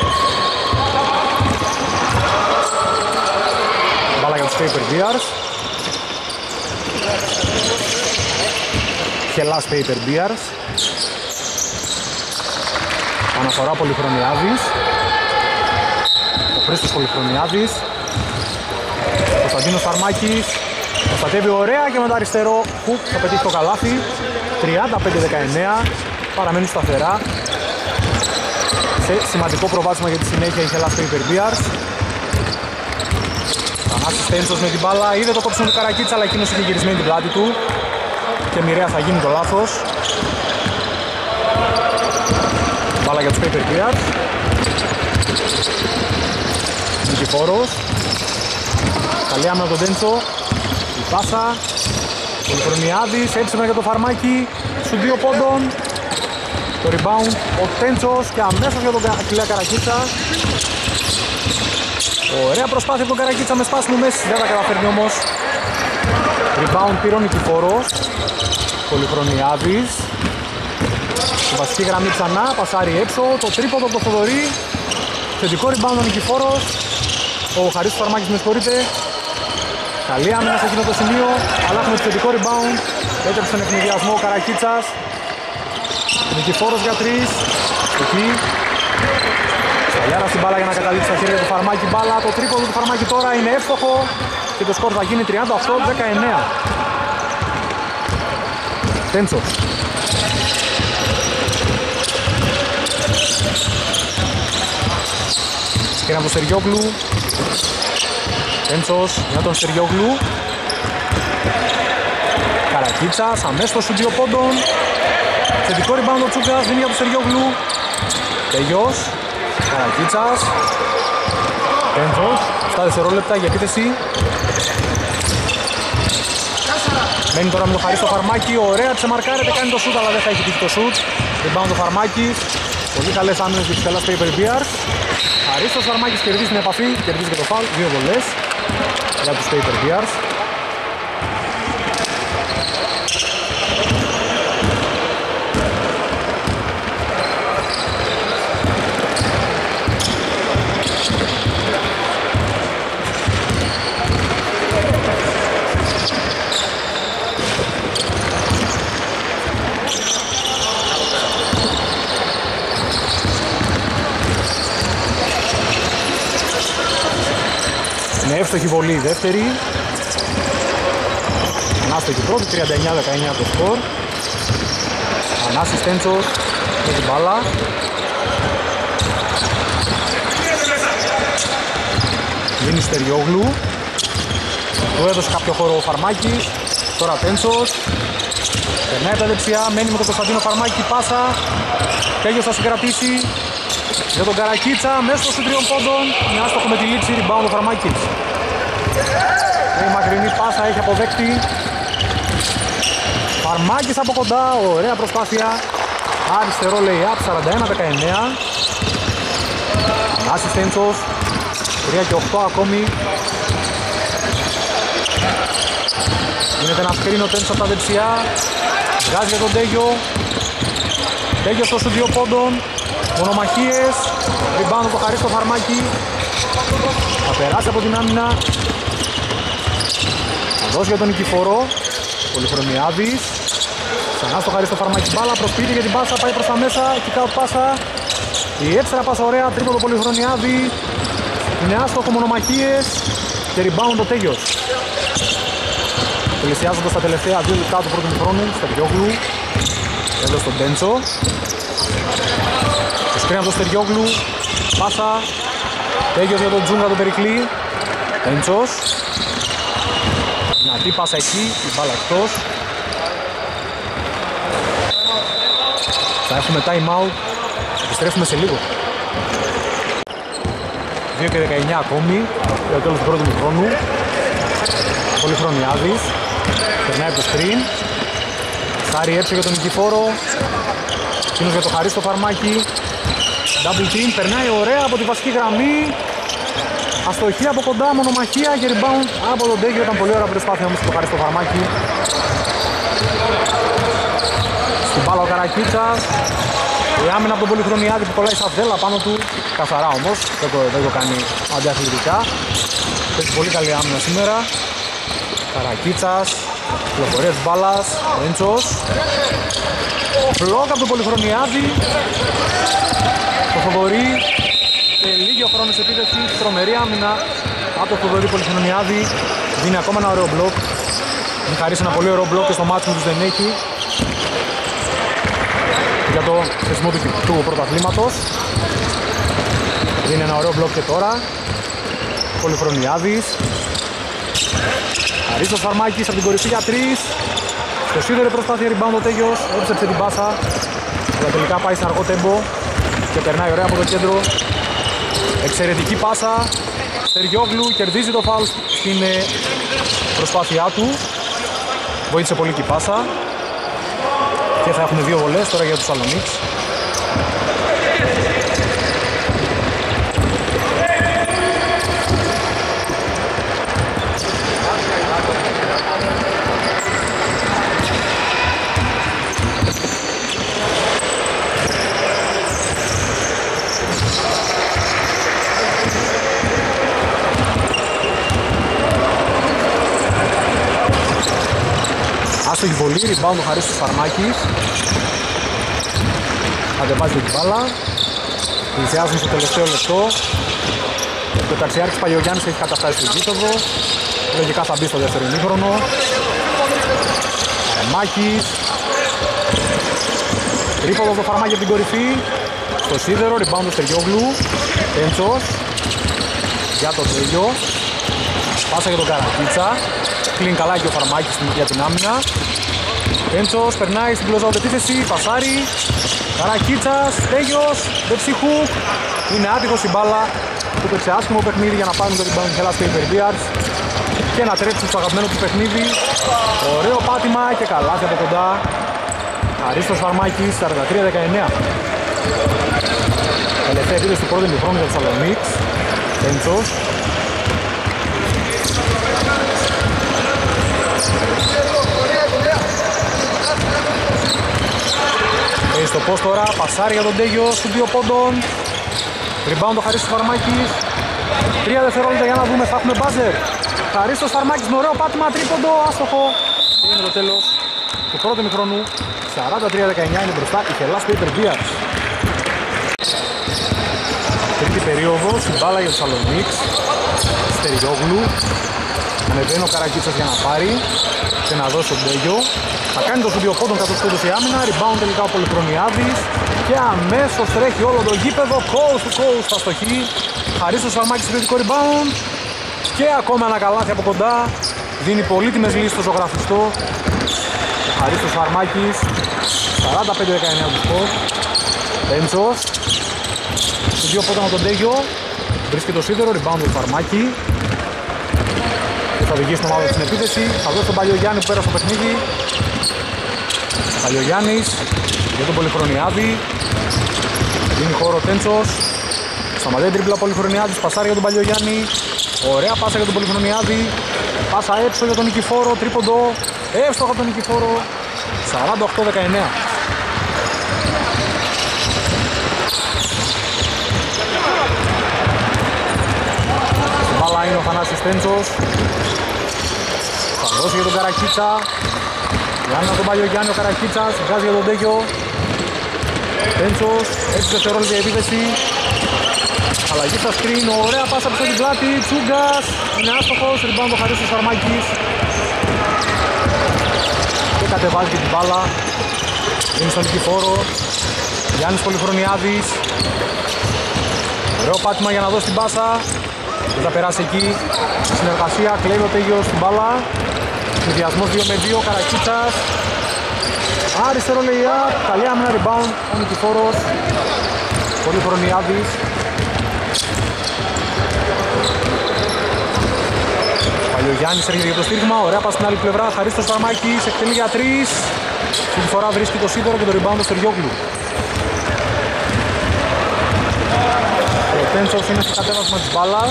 Μπάλα για τους Paper Bears. Χελάς Paper Bears. Αναφορά Πολυχρονιάδης. Ο Χρήστος Πολυχρονιάδης. Ο Κωνσταντίνος Φαρμάκης. Προστατεύει ωραία και με το αριστερό χουκ θα πετύχει το καλάθι. 35-19. Παραμένουν σταθερά. Σε σημαντικό προβάδισμα για τη συνέχεια η Hellas Paper Bears. Θανάσης Τέντσος με την μπάλα. Είδε το κόψιμο του Καρακίτσα, αλλά εκείνος είχε γυρισμένη την πλάτη του. Και μοιραία θα γίνει το λάθος. Μπάλα για τους Paper Bears. Νικηφόρος. Καλή άμυνα τον Τέντσο. Η πάσα. Πολυχρονιάδης, έψευνα για το Φαρμάκι. Στους 2 πόντων. Το rebound ο Τέντσος και αμέσως για τον Αχιλλέα Καρακίτσα. Ωραία προσπάθεια από τον Καρακίτσα με σπάσιμο μέση. Δεν τα καταφέρνει όμως. Rebound πήρε ο Νικηφόρος. Πολυχρονιάδης. Στη βασική γραμμή ξανά, πασάρει έξω. Το τρίποδο από το Θοδωρή. Θετικό rebound ο Νικηφόρος. Ο Χαρίστος Φαρμάκης με συγχωρείτε. Καλή άμυνα σε εκείνο το σημείο, αλλά έχουμε το θετικό rebound. Έτρεψε στον ευνηδιασμό ο Καρακίτσας. Νικηφόρος για 3. Εκεί. Σταλιάρα στην μπάλα για να καταλήξει στα χέρια του Φαρμάκη. Μπάλα, το τρίποδο του Φαρμάκη τώρα είναι εύστοχο. Και το σκορ θα γίνει 38-19. Τέντσος. Σκήνα από τον Στεριόγλου. Τέντσος για τον Στεριόγλου. Καρακίτσας αμέσως στους 2 πόντων. Θετικό rebound ο Τσούκας, δίνει για τον Στεριόγλου. Τελειός. Καρακίτσας. Τέντσος. 7 δευτερόλεπτα για επίθεση. Μένει τώρα με το Χαρίστο Φαρμάκι. Ωραία, τσεμαρκάρεται, κάνει το σουτ, αλλά δεν θα έχει τύχει το σουτ. Rebound το Φαρμάκι. Πολύ καλές άμυνες για τους Hellas Paper Bears. Χαρίστος Φαρμάκης κερδίζει την επαφή, κερδίζει και το φάουλ. 2 βολές για τους Paper Bears. Άστοχη βολή η δεύτερη. Ανάστοχη πρώτη, 39-19 το σκορ. Ανάσης Τέντσος με την μπάλα. Δίνει Στεριόγλου. Του έδωσε κάποιο χώρο ο Φαρμάκης. Τώρα Τέντσος. Περνάει τα δεξιά, μένει με τον Κωνσταντίνο Φαρμάκη, πάσα. Τέλειος θα συγκρατήσει για τον Καρακίτσα, μέσα στο 3 πόντων. Είναι άστοχο με τη λήξη, rebound ο Φαρμάκης. Η μακρινή πάσα έχει αποδέκτη. Φαρμάκης από κοντά, ωραία προσπάθεια. Αριστερό lay-up, 41-19. Ανάσης Τέντσος, 3 και 8 ακόμη. Γίνεται ένα σκρίνο Τέντσος από τα δεξιά. Βγάζει για τον Τέγιο. Τέγιος στο 2 πόντων. Μονομαχίες. Rebound το Χαρίστο Φαρμάκη. Θα περάσει από την άμυνα. Θα δώσει για τον Νικηφορό. Πολυχρονιάδης. Ξανά στο Χαρίστο Φαρμάκη μπάλα. Προσποιείται για την πάσα. Πάει προς τα μέσα. Kick out πάσα. Η έξτρα πάσα ωραία. Τρίποντο Πολυχρονιάδη. Είναι άστοχο μονομαχίες. Και rebound το Τέγιος. Πλησιάζοντας τα τελευταία 2 λεπτά του πρώτου χρόνου, Στεριόγλου. Εδώ στον Τέντσο. Το σκρίνει από τον Στεριόγλου. Πάσα. Τέγιος για τον Τζούγκα τον Περικλή. Τέντσος. Δυνατή πάσα εκεί, η μπάλα εκτός. Θα έχουμε time out. Επιστρέφουμε σε λίγο. 2 και 19 ακόμη για το τέλος του πρώτου χρόνου. Πολυχρονιάδης. Περνάει από το screen. Σάρι έψε για τον Νικηφόρο. Εκείνος για το Χαρίστο Φαρμάκη. Double team, περνάει ωραία από τη βασική γραμμή. Αστοχή από κοντά, μονομαχία και rebound από τον Τέγιο. Ήταν πολύ ωραία προσπάθεια όμως το Χαρίστο Φαρμάκη. Στην μπάλα ο Καρακίτσας. Η άμυνα από τον Πολυχρονιάδη που κολλάει σαν δέλα πάνω του. Καθαρά όμως, δεν το κάνει αντιαθλητικά. Έχει πολύ καλή άμυνα σήμερα. Καρακίτσας, πληροφορία της μπάλας, Τέντσος. Μπλοκ από τον Πολυχρονιάδη. Το Θοδωρή. Και λίγιο χρόνο σε επίθεση, τρομερή άμυνα από τον Θοδωρή Πολυχρονιάδη. Δίνει ακόμα ένα ωραίο μπλοκ. Έχει χαρίσει ένα πολύ ωραίο μπλοκ και στο μάτσο τους δεν έχει. Για το θεσμό του πρωταθλήματος. Δίνει ένα ωραίο μπλοκ και τώρα. Πολυχρονιάδης. Χαρίστος Φαρμάκης από την κορυφή για 3. Στο σίδερε προσπάθεια rebound ο Τέγιος. Έψεψε την πάσα. Αλλά τελικά πάει σε αργό τέμπο. Και περνάει ωραία από το κέντρο. Εξαιρετική πάσα. Στεριόγλου κερδίζει το φάουλ στην προσπάθειά του. Βοήθησε πολύ και η πάσα. Και θα έχουμε 2 βολές τώρα για τους Σαλονίκς. Άστοχη βολή, rebound ο Χαρίστος Φαρμάκης. Αντεβάζει την μπάλα. Πλησιάζουν στο τελευταίο λεπτό. Ο ταξιάρχης Παγιογιάννης έχει καταφτάσει στο γήπεδο. Λογικά θα μπει στο δεύτερο ημίχρονο. Φαρμάκης. Τρίποδο το Φαρμάκη από την κορυφή. Στο σίδερο, rebound του Στεριόγλου. Τέντσος. Για τον Τέγιο. Πάσα για τον Καρακίτσα. Κλείνει καλά και ο Φαρμάκης για την άμυνα. Τέντσος περνάει στην κλωζάου επίθεση, πασάρι. Καρακίτσας, Τέγιος, δεξιχού. Είναι άτυχος η μπάλα. Του παίξε άσχημο παιχνίδι για να πάρουν το rebound Hellas Paper Bears. Και να τρέψει στο αγαπημένο του παιχνίδι. Ωραίο πάτημα και καλάθι από κοντά. Χαρίστος Φαρμάκης, 43-19. Τελευταία επίθεση του πρώτου ημιχρόνου για τους Σαλονίκς. Τέντσος. Έχει στο post τώρα, πασάρι για τον Τέγιο στους 2 πόντων. Rebound το Χαρίστος Φαρμάκης. 3 δευτερόλεπτα για να δούμε, θα έχουμε μπάζερ. Χαρίστος Φαρμάκης με ωραίο πάτημα, τρίποντο, άστοχο. Και είναι το τέλος του πρώτου ημιχρόνου. 43-19 είναι μπροστά η Hellas Paper Bears. Τρίτη περίοδος, η μπάλα για τους Σαλονίκς. Στεριόγλου. Ανεβαίνει ο Καρακίτσας για να πάρει και να δώσει τον Ντέγιο. Θα κάνει το στούντιο πόντων κατ' ουστούντος η άμυνα. Rebound τελικά ο Πολυχρονιάδης. Και αμέσως τρέχει όλο το γήπεδο. Coast to coast στα στοχή. Χαρίστος Φαρμάκης επιθετικό rebound. Και ακόμα ένα καλάθι από κοντά. Δίνει πολύτιμες λύσεις στο ζωγραφιστό. Ο Χαρίστος Φαρμάκης. 45-19 του σκορ. Πέντσος. Στούντιο πόντων από τον Ντέγιο. Βρίσκει το σίδερο. Rebound του Φαρμάκη. Θα οδηγήσει την ομάδα στην επίθεση. Θα δώσει τον Παλιογιάννη που πέρασε στο παιχνίδι. Παλιογιάννης για τον Πολυχρονιάδη. Δίνει χώρο Τέντσος. Σταματάει τρίμπλα Πολυχρονιάδης. Πασάρει για τον Παλιογιάννη. Ωραία πάσα για τον Πολυχρονιάδη. Πάσα έξω για τον Νικηφόρο. Τρίποντο. Εύστοχο από τον Νικηφόρο. 48-19. Στην μπάλα είναι ο Θανάσης Τέντσος. Θα δώσει για τον Καρακίτσα. Γιάννη από τον Παλιογιάννη, ο Καρακίτσας βγάζει για τον Ντέγιο. Τέντσος, 6 δευτερόλεπτα για επίθεση. Αλλαγή στα screen, ωραία πάσα πίσω την πλάτη. Τσούγκας, είναι άστοχος, rebound ο Χαρίστος Φαρμάκης. Και κατεβάζει και την μπάλα. Είναι στον Νικηφόρο. Γιάννης Πολυχρονιάδης. Ωραίο πάτημα για να δώσει την πάσα. Δεν θα περάσει εκεί. Συνεργασία, κλέβει ο Τέγιος στην μπάλα. Συνδυασμός 2-2, Καρακίτσας. Αριστερό lay-up, καλή άμυνα, rebound, ο Νικηφόρος. Πολυχρονιάδης. Παλιογιάννης έρχεται για το στήριγμα, ωραία πας στην άλλη πλευρά. Χαρίστος Φαρμάκης, εκτελεί για 3. Στην φορά βρίσκει το σίδερο και το rebound στο Στεριόγλου. Ο Τέντσος είναι στο κατέβασμα της μπάλας.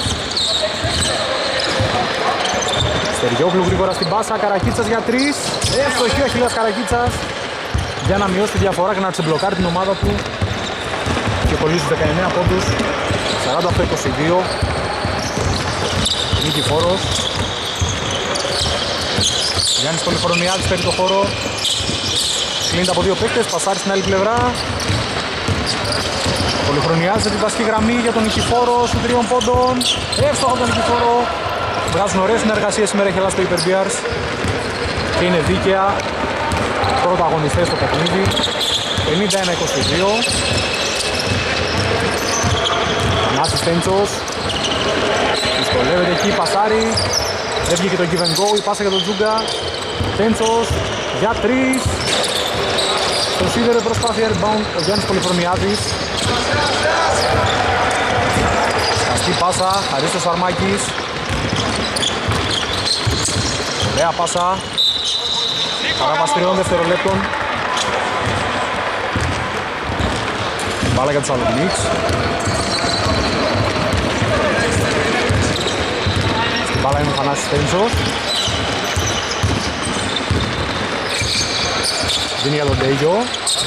Στεριόγλου γρήγορα στην πάσα, Καρακίτσας για 3. Εύστοχη ο Αχιλλέας Καρακίτσας για να μειώσει τη διαφορά και να ξεμπλοκάρει την ομάδα του. Και κολλήσει 19 πόντους. 48-22. Νικηφόρος. Γιάννης Πολυχρονιάδης παίρνει το χώρο. Κλείνεται από δύο παίκτες, πασάρει στην άλλη πλευρά. Πολυχρονιάδης την βασική γραμμή για τον Νικηφόρο σου 3 πόντων. Εύστοχο από τον Νικηφόρο. Βγάζουν ωραίες συνεργασίες σήμερα η Hellas Paper Bears και είναι δίκαια πρωταγωνιστές στο παιχνίδι. 51-22. Νάσης Τέντσος. Δυσκολεύεται εκεί, πασάρι. Δεν βγήκε το give and go, η πάσα για τον Τζούγκα. Τέντσος για 3. Στο σίδερο προσπάθεια rebound ο Γιάννης Πολυχρονιάδης. Ασκή πάσα, Χαρίστος Φαρμάκης. Ωραία πάσα. Παράβαση 3 δευτερολέπτων. Μπάλα για τους Σαλονίκς. Μπάλα είναι ο Θανάσης Τέντσος. Δίνει για τον Ντέγιο.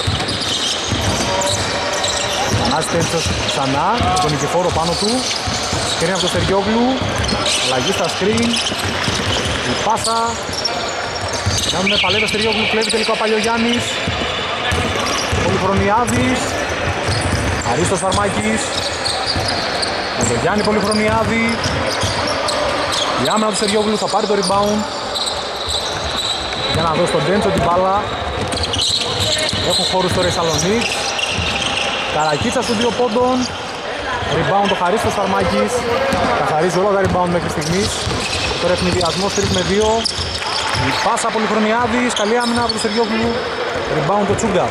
Θανάσης Τέντσος ξανά, με τον Νικηφόρο πάνω του. Σκρίνει από το Στεριόγλου. Αλλαγή στα screen. Η πάσα. Να δούμε παλεύει ο Στεριόγλου, κλέβει τελικά ο Παλιογιάννης. Πολυχρονιάδης. Χαρίστος Φαρμάκης. Με τον Γιάννη Πολυχρονιάδη. Η άμυνα του Στεριόγλου θα πάρει το rebound. Για να δώσει τον Τέντσο την μπάλα. Έχουν χώρους τώρα οι Σαλονίκς. Καρακίτσα στους 2 πόντων. Rebound ο Χαρίστος Φαρμάκης. Καθαρίζει όλα τα rebound μέχρι στιγμής. Τώρα ευνηδιασμός 3 με 2. Η πάσα Πολυχρονιάδης. Καλή άμυνα από τον Στεριόγλου. Rebound ο Τσούγκας.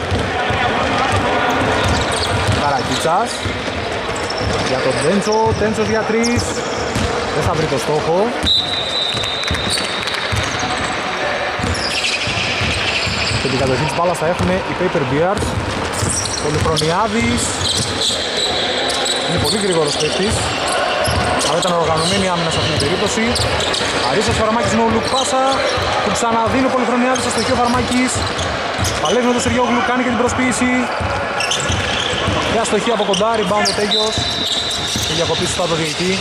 Καρακίτσας. Για τον Τέντσο. Τέντσος για 3. Δεν θα βρει το στόχο. Και την κατοχή της μπάλας θα έχουν οι Paper Bears. Πολυχρονιάδης. Είναι πολύ γρήγορος παίκτης. Αλλά ήταν οργανωμένη άμυνα σε αυτήν την περίπτωση. Χαρίστος Φαρμάκης με ουλουκ πάσα. Του ξαναδίνει ο Πολυχρονιάδης στο στοιχείο Φαρμάκης. Παλεύει με τον Στεριόγλου, κάνει και την προσποίηση. Μια στοχή από κοντά, rebound ο Τέγιος. Και διακοπή στο το διαιτητή.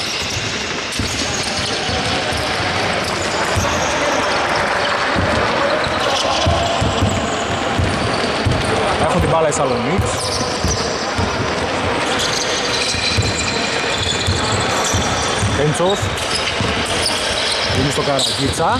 Έχουν την μπάλα οι Σαλονίκς. Τέντσος. Είναι στο Καρακίτσα.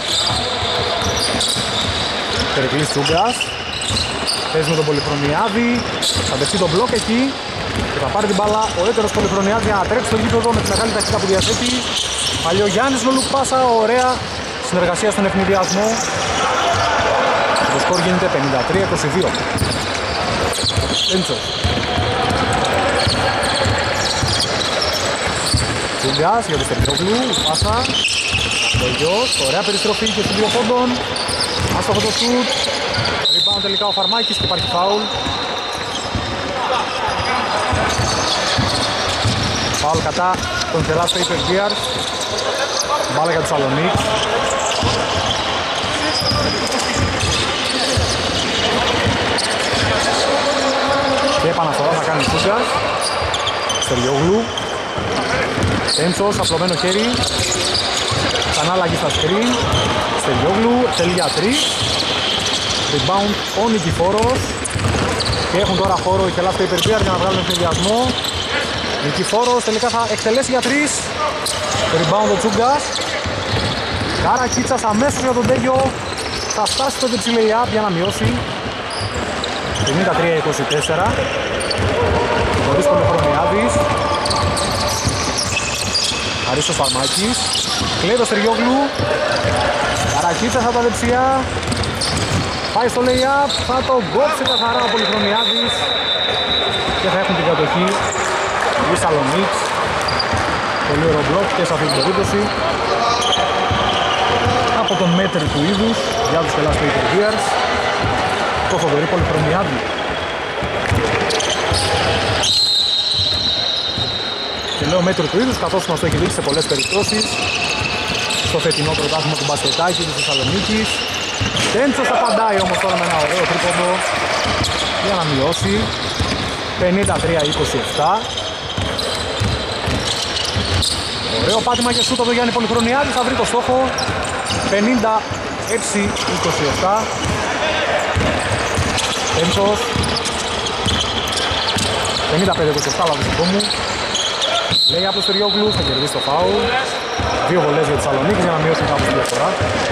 Περικλής Τσούγκας. Παίζει με τον Πολυχρονιάδη. Θα δεχτεί τον μπλοκ εκεί. Και θα πάρει την μπάλα ο έτερος Πολυχρονιάδης για να τρέξει στο γήπεδο με τη μεγάλη ταχύτητα που διαθέτει. Παλιογιάννης με loop πάσα, ωραία συνεργασία στον ευνηδιασμό. Το σκορ γίνεται 53-22. Τέντσος. Τσούγκας για το Στεριόγλου, πάσα. Λογιός, ωραία περιστροφή και στους 2 πόντων. Άστοχο το σουτ. Rebound τελικά ο Φαρμάκης και υπάρχει φάουλ. Φάουλ κατά τον Hellas Paper Bears. Μπάλα για τους Σαλονίκς. Και επαναφορά θα κάνει Τσούγκας. Στεριόγλου. Τέντσος, απλωμένο χέρι. Ξανά αλλαγή στα screen. Στεριόγλου, θέλει για 3. Rebound ο Νικηφόρος. Και έχουν τώρα χώρο οι Hellas Paper Bears για να βγάλουν ευνηδιασμό. Νικηφόρος τελικά θα εκτελέσει για 3. Rebound ο Τσούγκας. Καρακίτσας αμέσως για τον Τέγιο. Θα φτάσει στο δεξιλεϊά για να μειώσει. 53-24. Χωρίς Πολυχρονιάδης. Χαρίστος Φαρμάκης. Κλέβει ο Στεριόγλου. Καρακίτσας από τα δεξιά. Πάει στο lay-up. Θα το κόψει καθαρά ο Πολυχρονιάδης. Και θα έχουν την κατοχή οι Σαλονίκς. Πολύ ωραίο μπλοκ και σε αυτή την περίπτωση. Από τον μέτρη του είδους για τους Hellas Paper Bears. Το φοβερή Πολυχρονιάδη. Και λέω μέτρο του είδους καθώς μας το έχει δείξει σε πολλές περιπτώσεις στο φετινό πρωτάθλημα του μπασκετάκι της Θεσσαλονίκης. Τέντσος απαντάει όμως τώρα με ένα ωραίο τρίποντο για να μειώσει. 53-27. Ωραίο πάτημα και σούτ από τον Γιάννη Πολυχρονιάδη, θα βρει το στόχο. 56-27. Τέντσος. 55-27 λάβει το μου. Λέει από το Στεριόγλου, θα κερδίσει το φάουλ. 2 βολές για τη Θεσσαλονίκη για να μειώσουν κάπως τη διαφορά.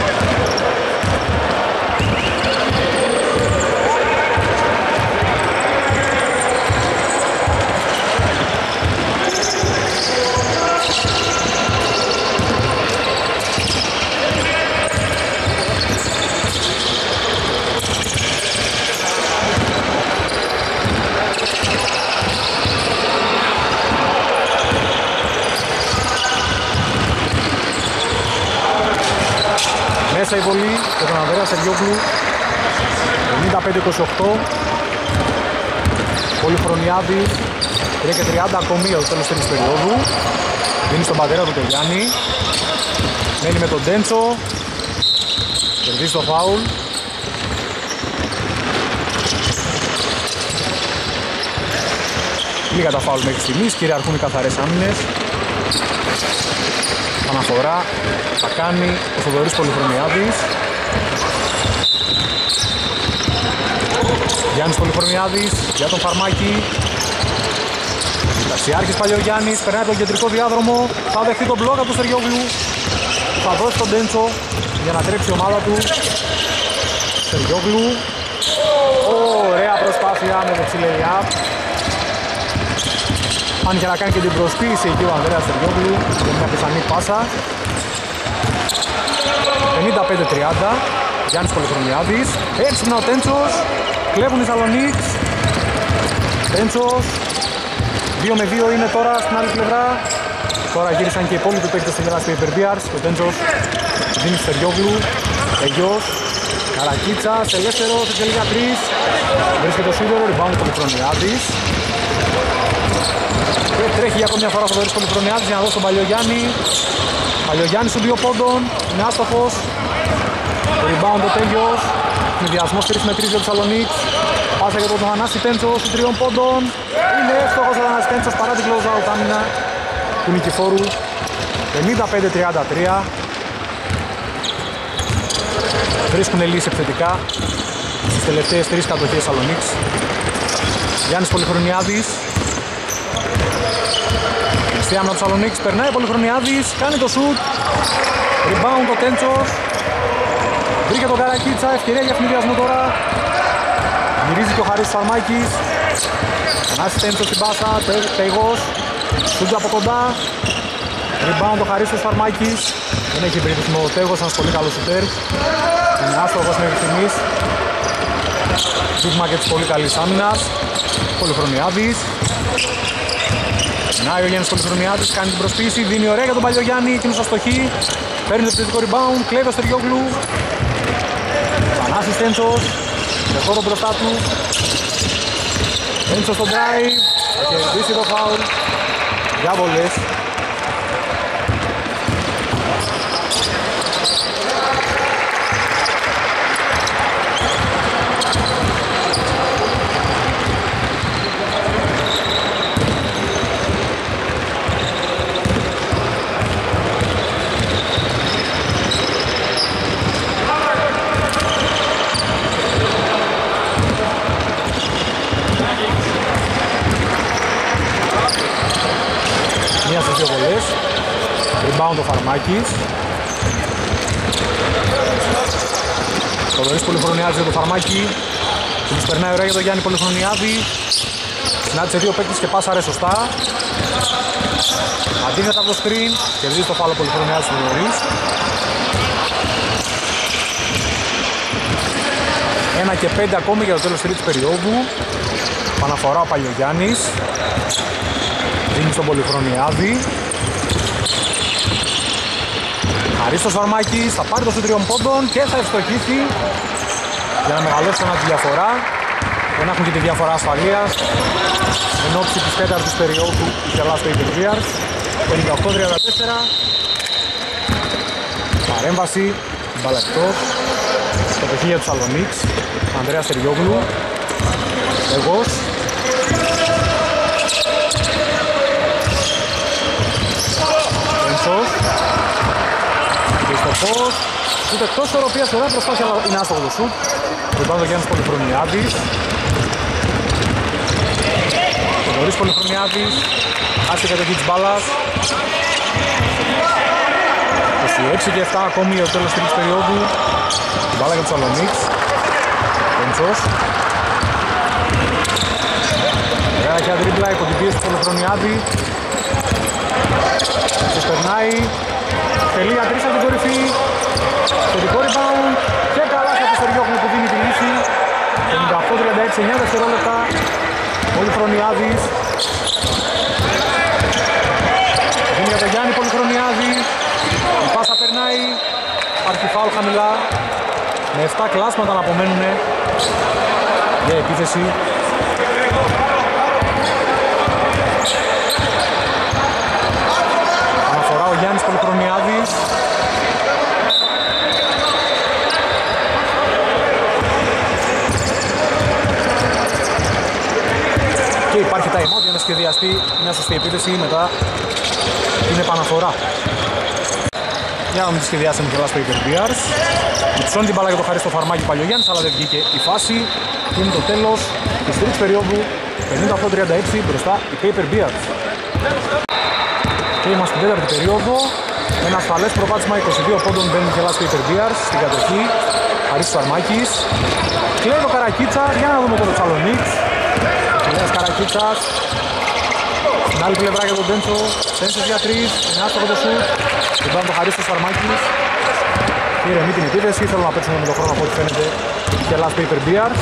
Μέσα η βολή για τον Ανδρέα Στεριόγλου. 55-28. Πολυχρονιάδης. 3 και 30 ακόμη για το τέλος της περίοδου. Δίνει στον πατέρα του Τελιάννη. Μένει με τον Τέντσο. Κερδίζει το φάουλ. Λίγα τα φάουλ μέχρι στιγμής. Κυριαρχούν οι καθαρές άμυνες. Αναφορά θα κάνει ο Θοδωρής Πολυχρονιάδης. Γιάννης Πολυχρονιάδης για τον Φαρμάκη. Ταξιάρχης Παλιογιάννης, περνάει από τον κεντρικό διάδρομο. Θα δεχτεί τον μπλοκ από τον Στεριόγλου. Θα δώσει τον Τέντσο για να τρέξει η ομάδα του. Στεριόγλου. Ωραία προσπάθεια με δεξί lay-up. Αν και να κάνει και την προσποίηση εκεί ο Ανδρέας Στεριόγλου για μια πιθανή πάσα. 55-30. Γιάννης Πολυχρονιάδης. Έξυπνα ο Τέντσος. Κλέβουν οι Σαλονίκς. Τέντσος. 2 με 2 είναι τώρα στην άλλη πλευρά. Τώρα γύρισαν και οι υπόλοιποι παίκτες της Hellas Paper Bears. Ο Τέντσος δίνει Στεριόγλου. Εγγιός. Καρακίτσας, ελεύθερος, θέλει για 3. Βρίσκεται το σίδερο, rebound Πολυχρονιάδης. Και τρέχει για ακόμη μια φορά ο Θοδωρής Πολυχρονιάδης για να δώσει τον Παλιογιάννη. Παλιογιάννης των 2 πόντων, είναι άστοχος. Το rebound ο Τέγιος. Συνδυασμός 3 με 3 για τους Σαλονίκς. Πάσα για τον Θανάση Τέντσο των 3 πόντων. Είναι εύστοχος ο Θανάσης Τέντσος παρά την close-out άμυνα του Νικηφόρου. 55-33. Βρίσκουν λύση επιθετικά στις τελευταίες 3 κατοχές Σαλονίκς. Γιάννης Πολυχρονιάδης. Μεστή άμυνα του Σαλονίκης, περνάει ο Πολυχρονιάδης, κάνει το σουτ. Rebound ο Τέντσος. Βρήκε τον Καρακίτσα, ευκαιρία για ευνηδιασμό τώρα. Γυρίζει και ο Χαρίς Φαρμάκης. Ανάσης Τέντσος στην πάσα, Τέγος. Σουτ από κοντά. Rebound ο Χαρίς Φαρμάκης. Δεν έχει περιπτωσμό ο Τέγος, ένας πολύ καλός σουτέρ. Είναι άστοχος μέχρι στιγμής. Δείγμα και της πολύ καλής άμυνας. Πολυχρονιάδης. Να, ο Γιάννης Πολυχρονιάδης κάνει την προσποίηση, δίνει ωραία για τον Παλιογιάννη, εκείνος αστοχή. Παίρνει το επιθετικό rebound, κλέβει ο Στεριόγλου. Θανάσης Τέντσος, με χώρο μπροστά του. Τέντσος στο drive, θα κερδίσει το foul. Για βολές. Μία στις δύο βολές. Rebound ο Φαρμάκης. Ο Δωρής Πολυχρονιάδης για το Φαρμάκη. Τους περνάει ωραία για τον Γιάννη Πολυχρονιάδη. Συνάντησε δύο παίκτες και πάσαρε σωστά. Αντίθετα από το screen. Κερδίζει το φάουλο Πολυχρονιάδης του Δωρής. 1 και 5 ακόμη για το τέλος της τρίτης περίοδου. Παναφορά ο Παλιογιάννης. Δίνει στον Πολυχρονιάδη. Χαρίστος Φαρμάκης θα πάρει το σου 3 πόντων και θα ευστοχίσει για να μεγαλώσει ένα τη διαφορά. Δεν έχουν και τη διαφορά ασφαλείας εν ώψη της τέταρτης περίοδου της Ελλάδας του Υπερβίας. 58-34. Παρέμβαση, μπάλα εκτός. Στο παιχνίδι του Σαλονίκς. Ανδρέας Στεριόγλου. Εγώς. Χριστοφός, σουτ εκτός οροπίας, ωραία προσπάθεια, αλλά είναι άστοχο το σουτ. Ριμπάουντ ο Γιάννης Πολυχρονιάδης. Ο Δωρής Πολυχρονιάδης, άσχε κατοχή της μπάλας. 26 και 7 ακόμη για το τέλος τρίτης περίοδου. Η μπάλα για τους Σαλονίκς. Τέντσος. Ωραία και αντρίπλα, υπό την πίεση του Πολυχρονιάδη. Τέντσος περνάει. Τελεία 3 από την κορυφή. Θετικό rebound και καλά από το Στεριόγλου που δίνει τη λύση. 58-36, 9 δευτερόλεπτα. Πολυχρονιάδης. Δίνει για τον Γιάννη Πολυχρονιάδη. Η πάσα περνάει. Υπάρχει φάουλ χαμηλά. Με 7 κλάσματα να απομένουν για επίθεση. Αναφορά ο Γιάννης Πολυχρονιάδης. Και υπάρχει time out για να σχεδιαστεί μια σωστή επίθεση μετά την επαναφορά. Για να μην τη σχεδιάσαμε και στο Υπερβίας. Υψώνει την μπάλα για το Χαρίστο Φαρμάκη Παλιογιάννης, αλλά δεν βγήκε η φάση. Και είναι το τέλος της τρίτης περίοδου. 58-36 μπροστά η Paper Bears. Και είμαστε στην τέταρτη περίοδο. Ένα ασφαλές προβάδισμα 22 πόντων μπαίνει και στο Paper Bears στην κατοχή. Χαρίστος Φαρμάκης. Κλέβει ο Καρακίτσας, για να δούμε το Σαλονίκς. Κλέβει Καρακίτσας. Στην άλλη πλευρά για τον Τέντσο. Τέντσος για 3, είναι άστοχο το σουτ. Και πάνω το Χαρίστος Φαρμάκης. Ηρεμεί την επίθεση, θέλω να παίξουμε με τον χρόνο από ό,τι φαίνεται και Ελλάς Paper Bears.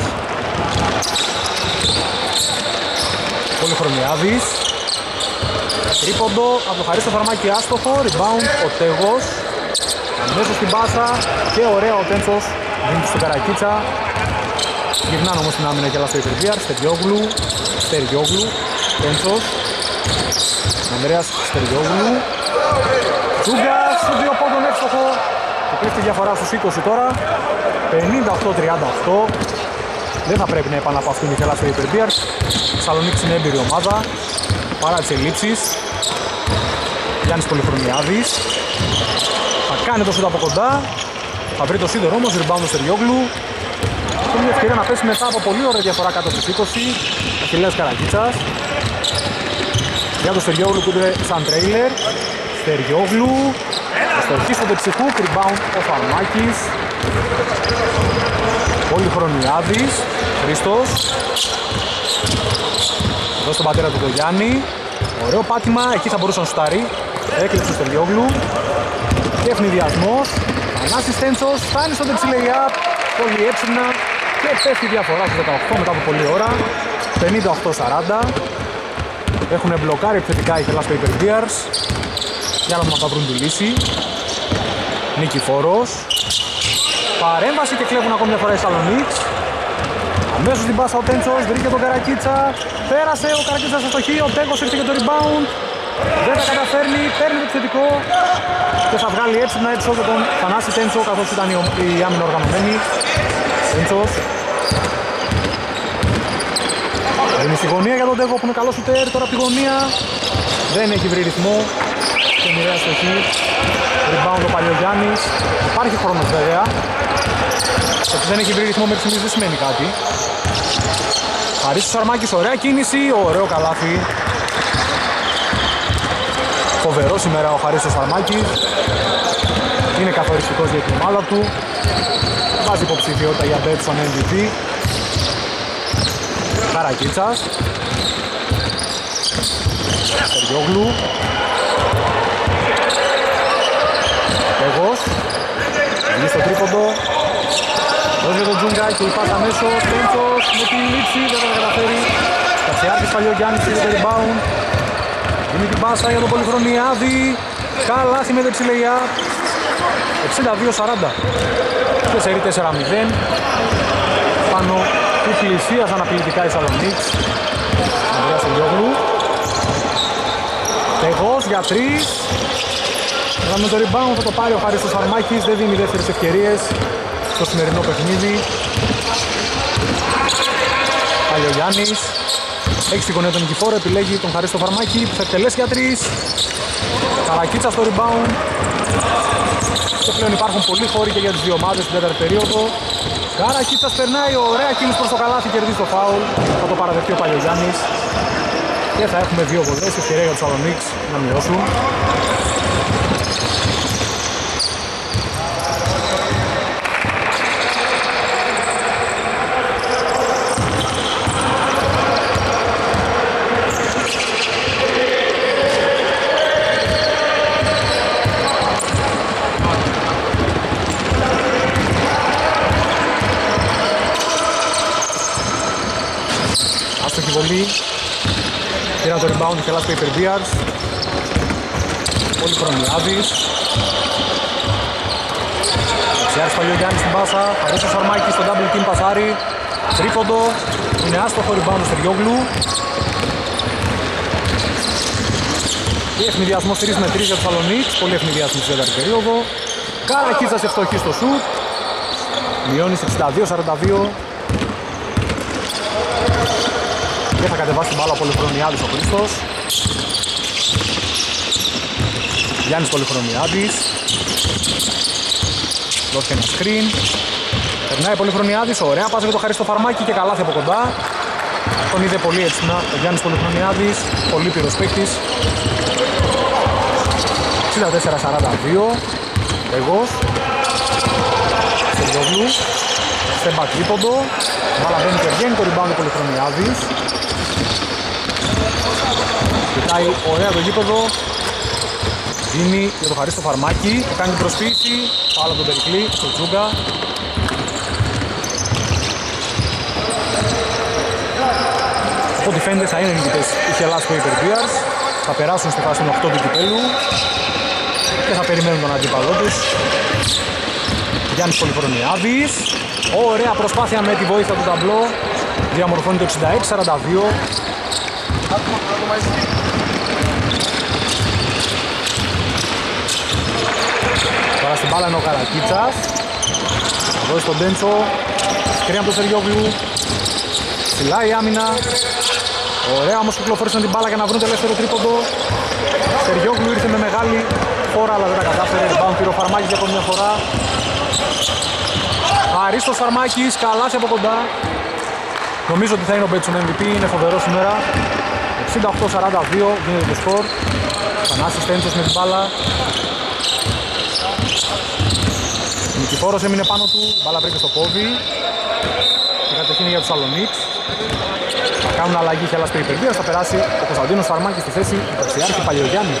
Πολυχρονιάδης. Τρίποντο από το Χαρίστο Φαρμάκη άστοχο, rebound ο Τέγος. Αμέσως στην πάσα και ωραία ο Τέντσος δίνει στον Καρακίτσα. Γυρνάνε όμως την άμυνα και Ελλάς Paper Bears. Στεριόγλου, Τέντσος. Ανδρέας Στεριόγλου. Τσούγκας, 2 πόντων εύστοχο. Και κλείφει τη διαφορά στους 20 τώρα. 58-38. Δεν θα πρέπει να επαναπαυθούν οι Ελλάς Paper Bears. Σαλονίκης είναι έμπειρη ομάδα. Παρά τις ελλείψεις. Γιάννης Πολυχρονιάδης. Θα κάνει το σούτ από κοντά. Θα βρει το σίδερο όμως, rebound του Στεριόγλου. Και μια ευκαιρία να πέσει μετά από πολύ ωραία διαφορά κάτω στους 20. Αχιλλέας Καρακίτσας. Για το Στεριόγλου που είναι σαν τρέιλερ. Στεριόγλου. Στοχή στο δεξιχού, rebound ο Φαρμάκης. Πολυχρονιάδης. Χρήστος. Εδώ στον πατέρα του το Γιάννη. Ωραίο πάτημα, εκεί θα μπορούσε να σουτάρει. Έκλειψε ο Στεριόγλου. Και ευνηδιασμός. Ανάσης Τέντσος, φτάνει στο δεξιλεγιά. Πολύ έξυπνα. Και πέφτει η διαφορά του 18 μετά από πολλή ώρα. 58-40. Έχουν μπλοκάρει επιθετικά οι Hellas Paper Bears. Για να δούμε αν θα βρουν τη λύση. Νικηφόρος. Παρέμβαση και κλέβουν ακόμη μια φορά οι Σαλονίξ. Αμέσως την πάσα ο Τέντσος, βρήκε τον Καρακίτσα. Πέρασε ο Καρακίτσας στο στοχείο, ο Τέγκος ήρθε και το rebound. Δεν τα καταφέρνει, παίρνει το επιθετικό. Και θα βγάλει έξυπνα έξω από τον Θανάση Τέντσο, καθώς ήταν η άμυνα οργανωμένη. Τέντσος. Είναι στη γωνία για τον Τέγκο που είναι καλός σουτέρ, τώρα από τη γωνία. Δεν έχει βρει ρυθμό. Και μοιραία στοχή. Rebound ο Παλιογιάννης. Υπάρχει χρόνος βέβαια. Γιατί δεν έχει βρει ρυθμό μέχρι στιγμής δεν σημαίνει κάτι. Χαρίστος Σαρμάκης, ωραία κίνηση, ωραίο καλάθι. Φοβερό σήμερα ο Χαρίστος Σαρμάκης. Είναι καθοριστικός για την ομάδα του. Βάζει υποψηφιότητα για μπέτ στον MVP. Καρακίτσας. Στεριόγλου. Τέγος. Βγει στο τρίποντο. Δώσε τον Τζούγκα και η πάσα αμέσως. Τέντσος με τη λήψη, δεν θα τα καταφέρει. Κατσιάρτης Παλιογιάννης πήρε το rebound. Είναι την πάσα για τον Πολυχρονιάδη. Καλάθι με δεξιλεγιά. 62-40. Και σερί 4-0. Πάνω που πλησίασαν απειλητικά οι Σαλονίξ. Ανδρέας Τελειόγλου. Τεγός για 3. Με το rebound θα το πάρει ο Χαρίστος Φαρμάκης. Δεν δίνει δεύτερες ευκαιρίες στο σημερινό παιχνίδι. Παλιογιάννης. Έχει στη γωνία τον Νικηφόρο, επιλέγει τον Χαρίστο Φαρμάκη που θα εκτελέσει για 3. Καρακίτσα στο rebound. Και πλέον υπάρχουν πολλοί χώροι και για τις δύο ομάδες στην τέταρτη περίοδο. Καρακίτσας περνάει, ωραία κίνηση προς το καλάθι, κερδίζει το φάουλ. Θα το παραδεχτεί ο Παλιογιάννης. Και θα έχουμε δύο βολές, ευκαιρία για τους Σαλονίξ να μειώσουν. Πήραν το rebound οι Hellas Paper Bears. Πολυχρονιάδης. Δεξιάρης Παλιογιάννης στην πάσα. Χαρίστος Σαρμάκης στο double team πασάρι. Τρίποντο. Είναι άστοχο rebound του Στεριόγλου. Και ευνηδιασμός 3 με 3 για τους Σαλονίξ. Πολύ ευνηδιασμός στην τέταρτη περίοδο. Καρακίτσας ευστοχή στο σουτ. Μειώνει 62-42. Και θα κατεβάσει την μπάλα ο Πολυχρονιάδης ο Χρήστος. Γιάννης Πολυχρονιάδης. Δώθηκε ένα screen. Περνάει ο Πολυχρονιάδης, ωραία πάσα για το Χαρίστο Φαρμάκη και καλάθι από κοντά. Τον είδε πολύ έξυπνα ο Γιάννης Πολυχρονιάδης. Πολύ πύρος παίκτης. 64-42. Τέγος. Στεριόγλου. Στέμπα τρίποντο. Μπάλα μπαίνει και βγαίνει το rebound ο Πολυχρονιάδης. Κοιτάει ωραία το γήπεδο. Δίνει για το Χαρίστο Φαρμάκη. Θα κάνει την προσποίηση. Πάλα από τον Περικλή στο Τζούγκα. Από ό,τι φαίνεται θα είναι νικητές οι Hellas Paper Bears. Θα περάσουν στη φάση των 8 του κυπέλου. Και θα περιμένουν τον αντίπαλό τους. Γιάννης Πολυχρονιάδης. Ωραία προσπάθεια με τη βοήθεια του ταμπλό. Διαμορφώνει το 66-42. Τώρα στην μπάλα είναι ο Καρακίτσας. Θα δώσει τον Τέντσο. Σκρίνει από τον Στεριόγλου. Ψηλά η άμυνα. Ωραία όμως κυκλοφόρησαν την μπάλα για να βρουν το ελεύθερο τρίποντο. Στεριόγλου ήρθε με μεγάλη φόρα αλλά δεν τα κατάφερε. Rebound πήρε ο Φαρμάκης για ακόμη μια φορά. Χαρίστος Φαρμάκης, καλάθι από κοντά. Νομίζω ότι θα είναι ο Μπέτσον MVP, είναι φοβερό σήμερα. 68-42 γίνεται το σκορ. Θανάσης Τέντσος με την μπάλα. Ο Νικηφόρος έμεινε πάνω του, η μπάλα βρήκε στο πόδι. Και κατευθύνει για τους Σαλονίξ. Θα κάνουν αλλαγή και άλλα στο υπερβία. Θα περάσει ο Κωνσταντίνος Φαρμάκης στη θέση του Ταξιάρχη Παλαιογιάννη.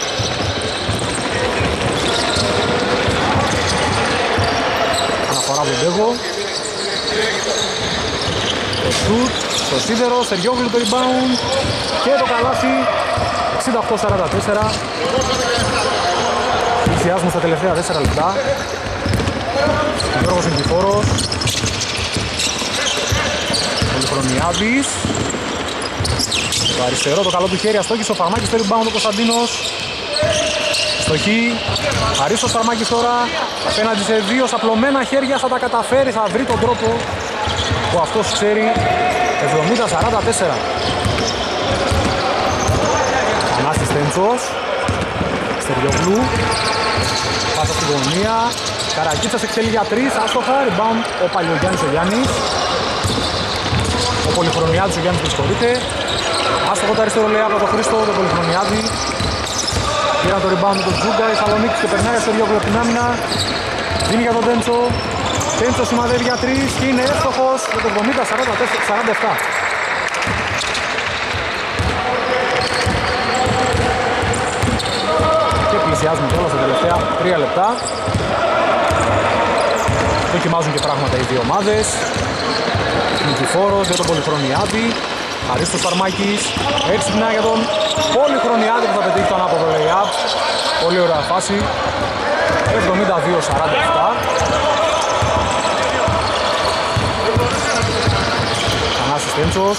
Αναφορά Βοντέγο. Το σουτ στο σίδερο, Σεριόγλου το rebound και το καλάθι. 68-44. Πλησιάζουμε στα τελευταία 4 λεπτά. Γιώργος Νικηφόρος. Πολυχρονιάδης. Το αριστερό, το καλό του χέρι, αστόχησε ο Φαρμάκης στο rebound, ο Κωνσταντίνος. Στοχή, Χαρίστος Φαρμάκης τώρα, απέναντι σε δύο σαπλωμένα χέρια θα τα καταφέρει, θα βρει τον τρόπο που αυτός ξέρει. 70-44. Ανάστης Τέντσος, Στεριόγλου, πάσα στη γωνία, Καρακίτσας εξέλει για 3, άστοχα, rebound ο Παλαιογιάννης ο Γιάννης. Ο Πολυχρονιάδης ο Γιάννης που συγχωρείται. Άστοχο το αριστερό λέει από τον Χρήστο, τον Πολυχρονιάδη. Πήραν το rebound του Τζούγκα, η Θεσσαλονίκη και περνάει στο Ριόγκο από την άμυνα. Δίνει για τον Τέντσο. Τέντσο σημαδεύει για 3 και είναι εύστοχος με το 70-47. Και πλησιάζουμε κιόλας στα τελευταία 3 λεπτά. Δοκιμάζουν και πράγματα οι δύο ομάδες. Νικηφόρος για τον Πολυχρονιάδη. Χαρίστος Φαρμάκης, έξυπνα για τον Πολυχρονιάδη που θα πετύχει τον ανάποδο lay-up. Πολύ ωραία φάση. 72-47. Θανάσης Τέντσος.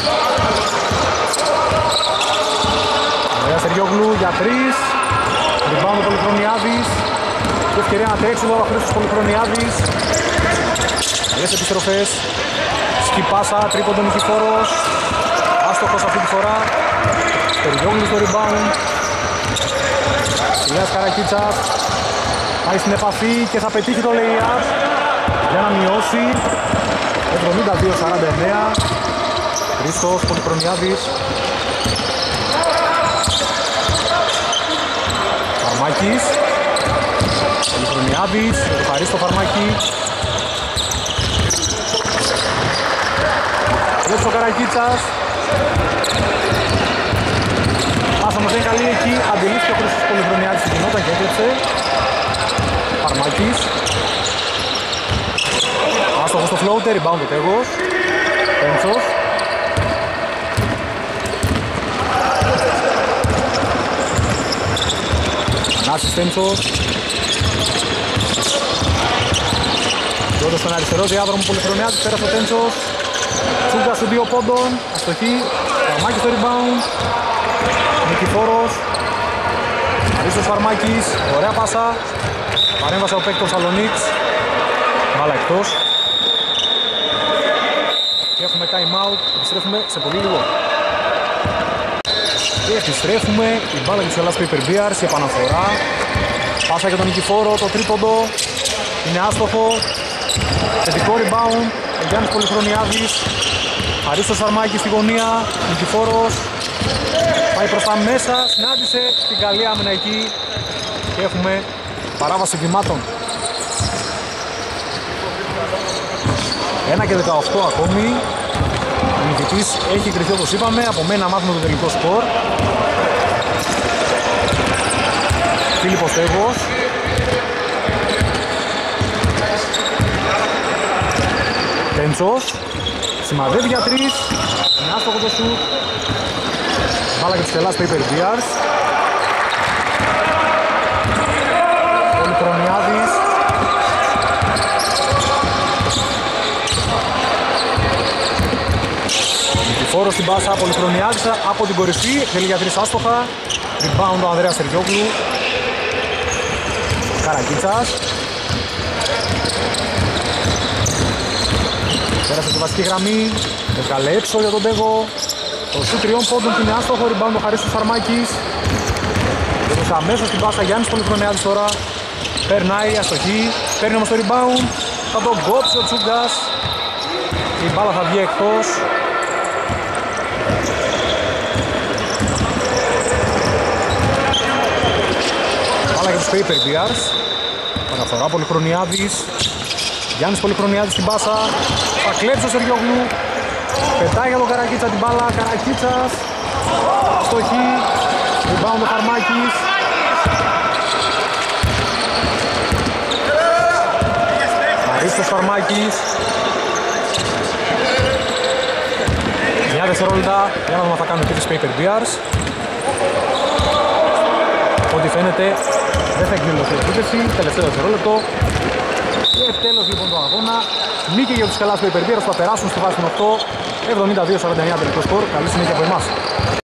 Ωραία Σεριόγλου για 3. Rebound ο Πολυχρονιάδης. Και ευκαιρία να τρέξει τώρα ο Χρήστος Πολυχρονιάδης. Καλές επιστροφές. Σκυπάσα, τρίποντο Νικηφόρος. Άστοχος αυτή τη φορά. Στεριόγλου στο rebound. Ηλίας Καρακίτσας. Πάει στην επαφή και θα πετύχει το lay-up για να μειώσει. 72-49. Χρήστος Πολυχρονιάδης. Φαρμάκης. Πολυχρονιάδης. Το Χαρίστο Φαρμάκη. Βλέπει ο Καρακίτσας. Πάσα όμως είναι καλή εκεί. Αντιλήφθηκε ο Χρήστος Πολυχρονιάδης στην κοινότητα και έκλεψε. Φαρμάκης. Άστοχος στο floater, rebound ο Τέγος. Τέντσος. Ανάσης Τέντσος. Πρώτος στον αριστερό διάδρομο Πολυχρονιάδης, πέρασε ο Τέντσος. Τσούγκας των 2 πόντων, αστοχή, Φαρμάκης στο rebound. Νικηφόρος. Χαρίστος Φαρμάκης, ωραία πάσα. Παρέμβασε ο παίκτης Σαλονίξ. Μπάλα εκτός. Και έχουμε time out, επιστρέφουμε σε πολύ λίγο. Και επιστρέφουμε, η μπάλα της Ελλάδας στο υπερβίαρς, η επαναφορά. Πάσα για τον Νικηφόρο, το τρίποντο. Είναι άστοχο. Θετικό rebound, ο Γιάννης Πολυχρονιάδης. Χαρίστος Φαρμάκης στη γωνία, Νικηφόρος. Πάει προς τα μέσα, συνάντησε την καλή άμυνα εκεί. Και έχουμε παράβαση βημάτων. 1 και 18 ακόμη. Ο νικητής έχει κρυφθεί όπως είπαμε. Από μένα μάθουμε το τελικό σκορ. Φίλιππος Τέγος. Τέντσος. Σημαδεύει για 3. Είναι άστοχο το σουτ. Μπάλα και της Ελλάδας στο υπερβίαρς. Πολυχρονιάδης. Νικηφόρος στην πάσα, Πολυχρονιάδης από την κορυφή. Θέλει για 3 άστοχα. Rebound ο Ανδρέας Σεριόγλου. Καρακίτσας. Πέρασε τη βασική γραμμή. Έβγαλε έξω για τον Τέγο. Το σουτ 3 πόντων είναι άστοχο. Rebound ο Χαρίστος Φαρμάκης. Έδωσε αμέσως την πάσα Γιάννης Πολυχρονιάδης τώρα. Περνάει αστοχή. Παίρνει όμως το rebound. Θα τον κόψει ο Τσούγκας. Η μπάλα θα βγει εκτός. Μπάλα για τους Paper Bears. Παραφορά Πολυχρονιάδης. Γιάννης Πολυχρονιάδης στην πάσα. Θα κλέψει ο Σεργιόγλου. Πετάει για τον Καρακίτσα την μπάλα. Καρακίτσας. Αστοχή. Rebound ο Χαρμάκης. Αρίστος Χαρμάκης. 9 δευτερόλεπτα για να δούμε αν θα κάνουν επίθεση Paper Bears. Ό,τι φαίνεται δεν θα εκδηλωθεί επίθεση. Τελευταίο δευτερόλεπτο. Και τέλος λοιπόν του αγώνα. Νίκη για τους Hellas Paper Bears που θα περάσουν στη βάση των 8. 72-49 τελικό σκορ. Καλή συνέχεια από εμάς.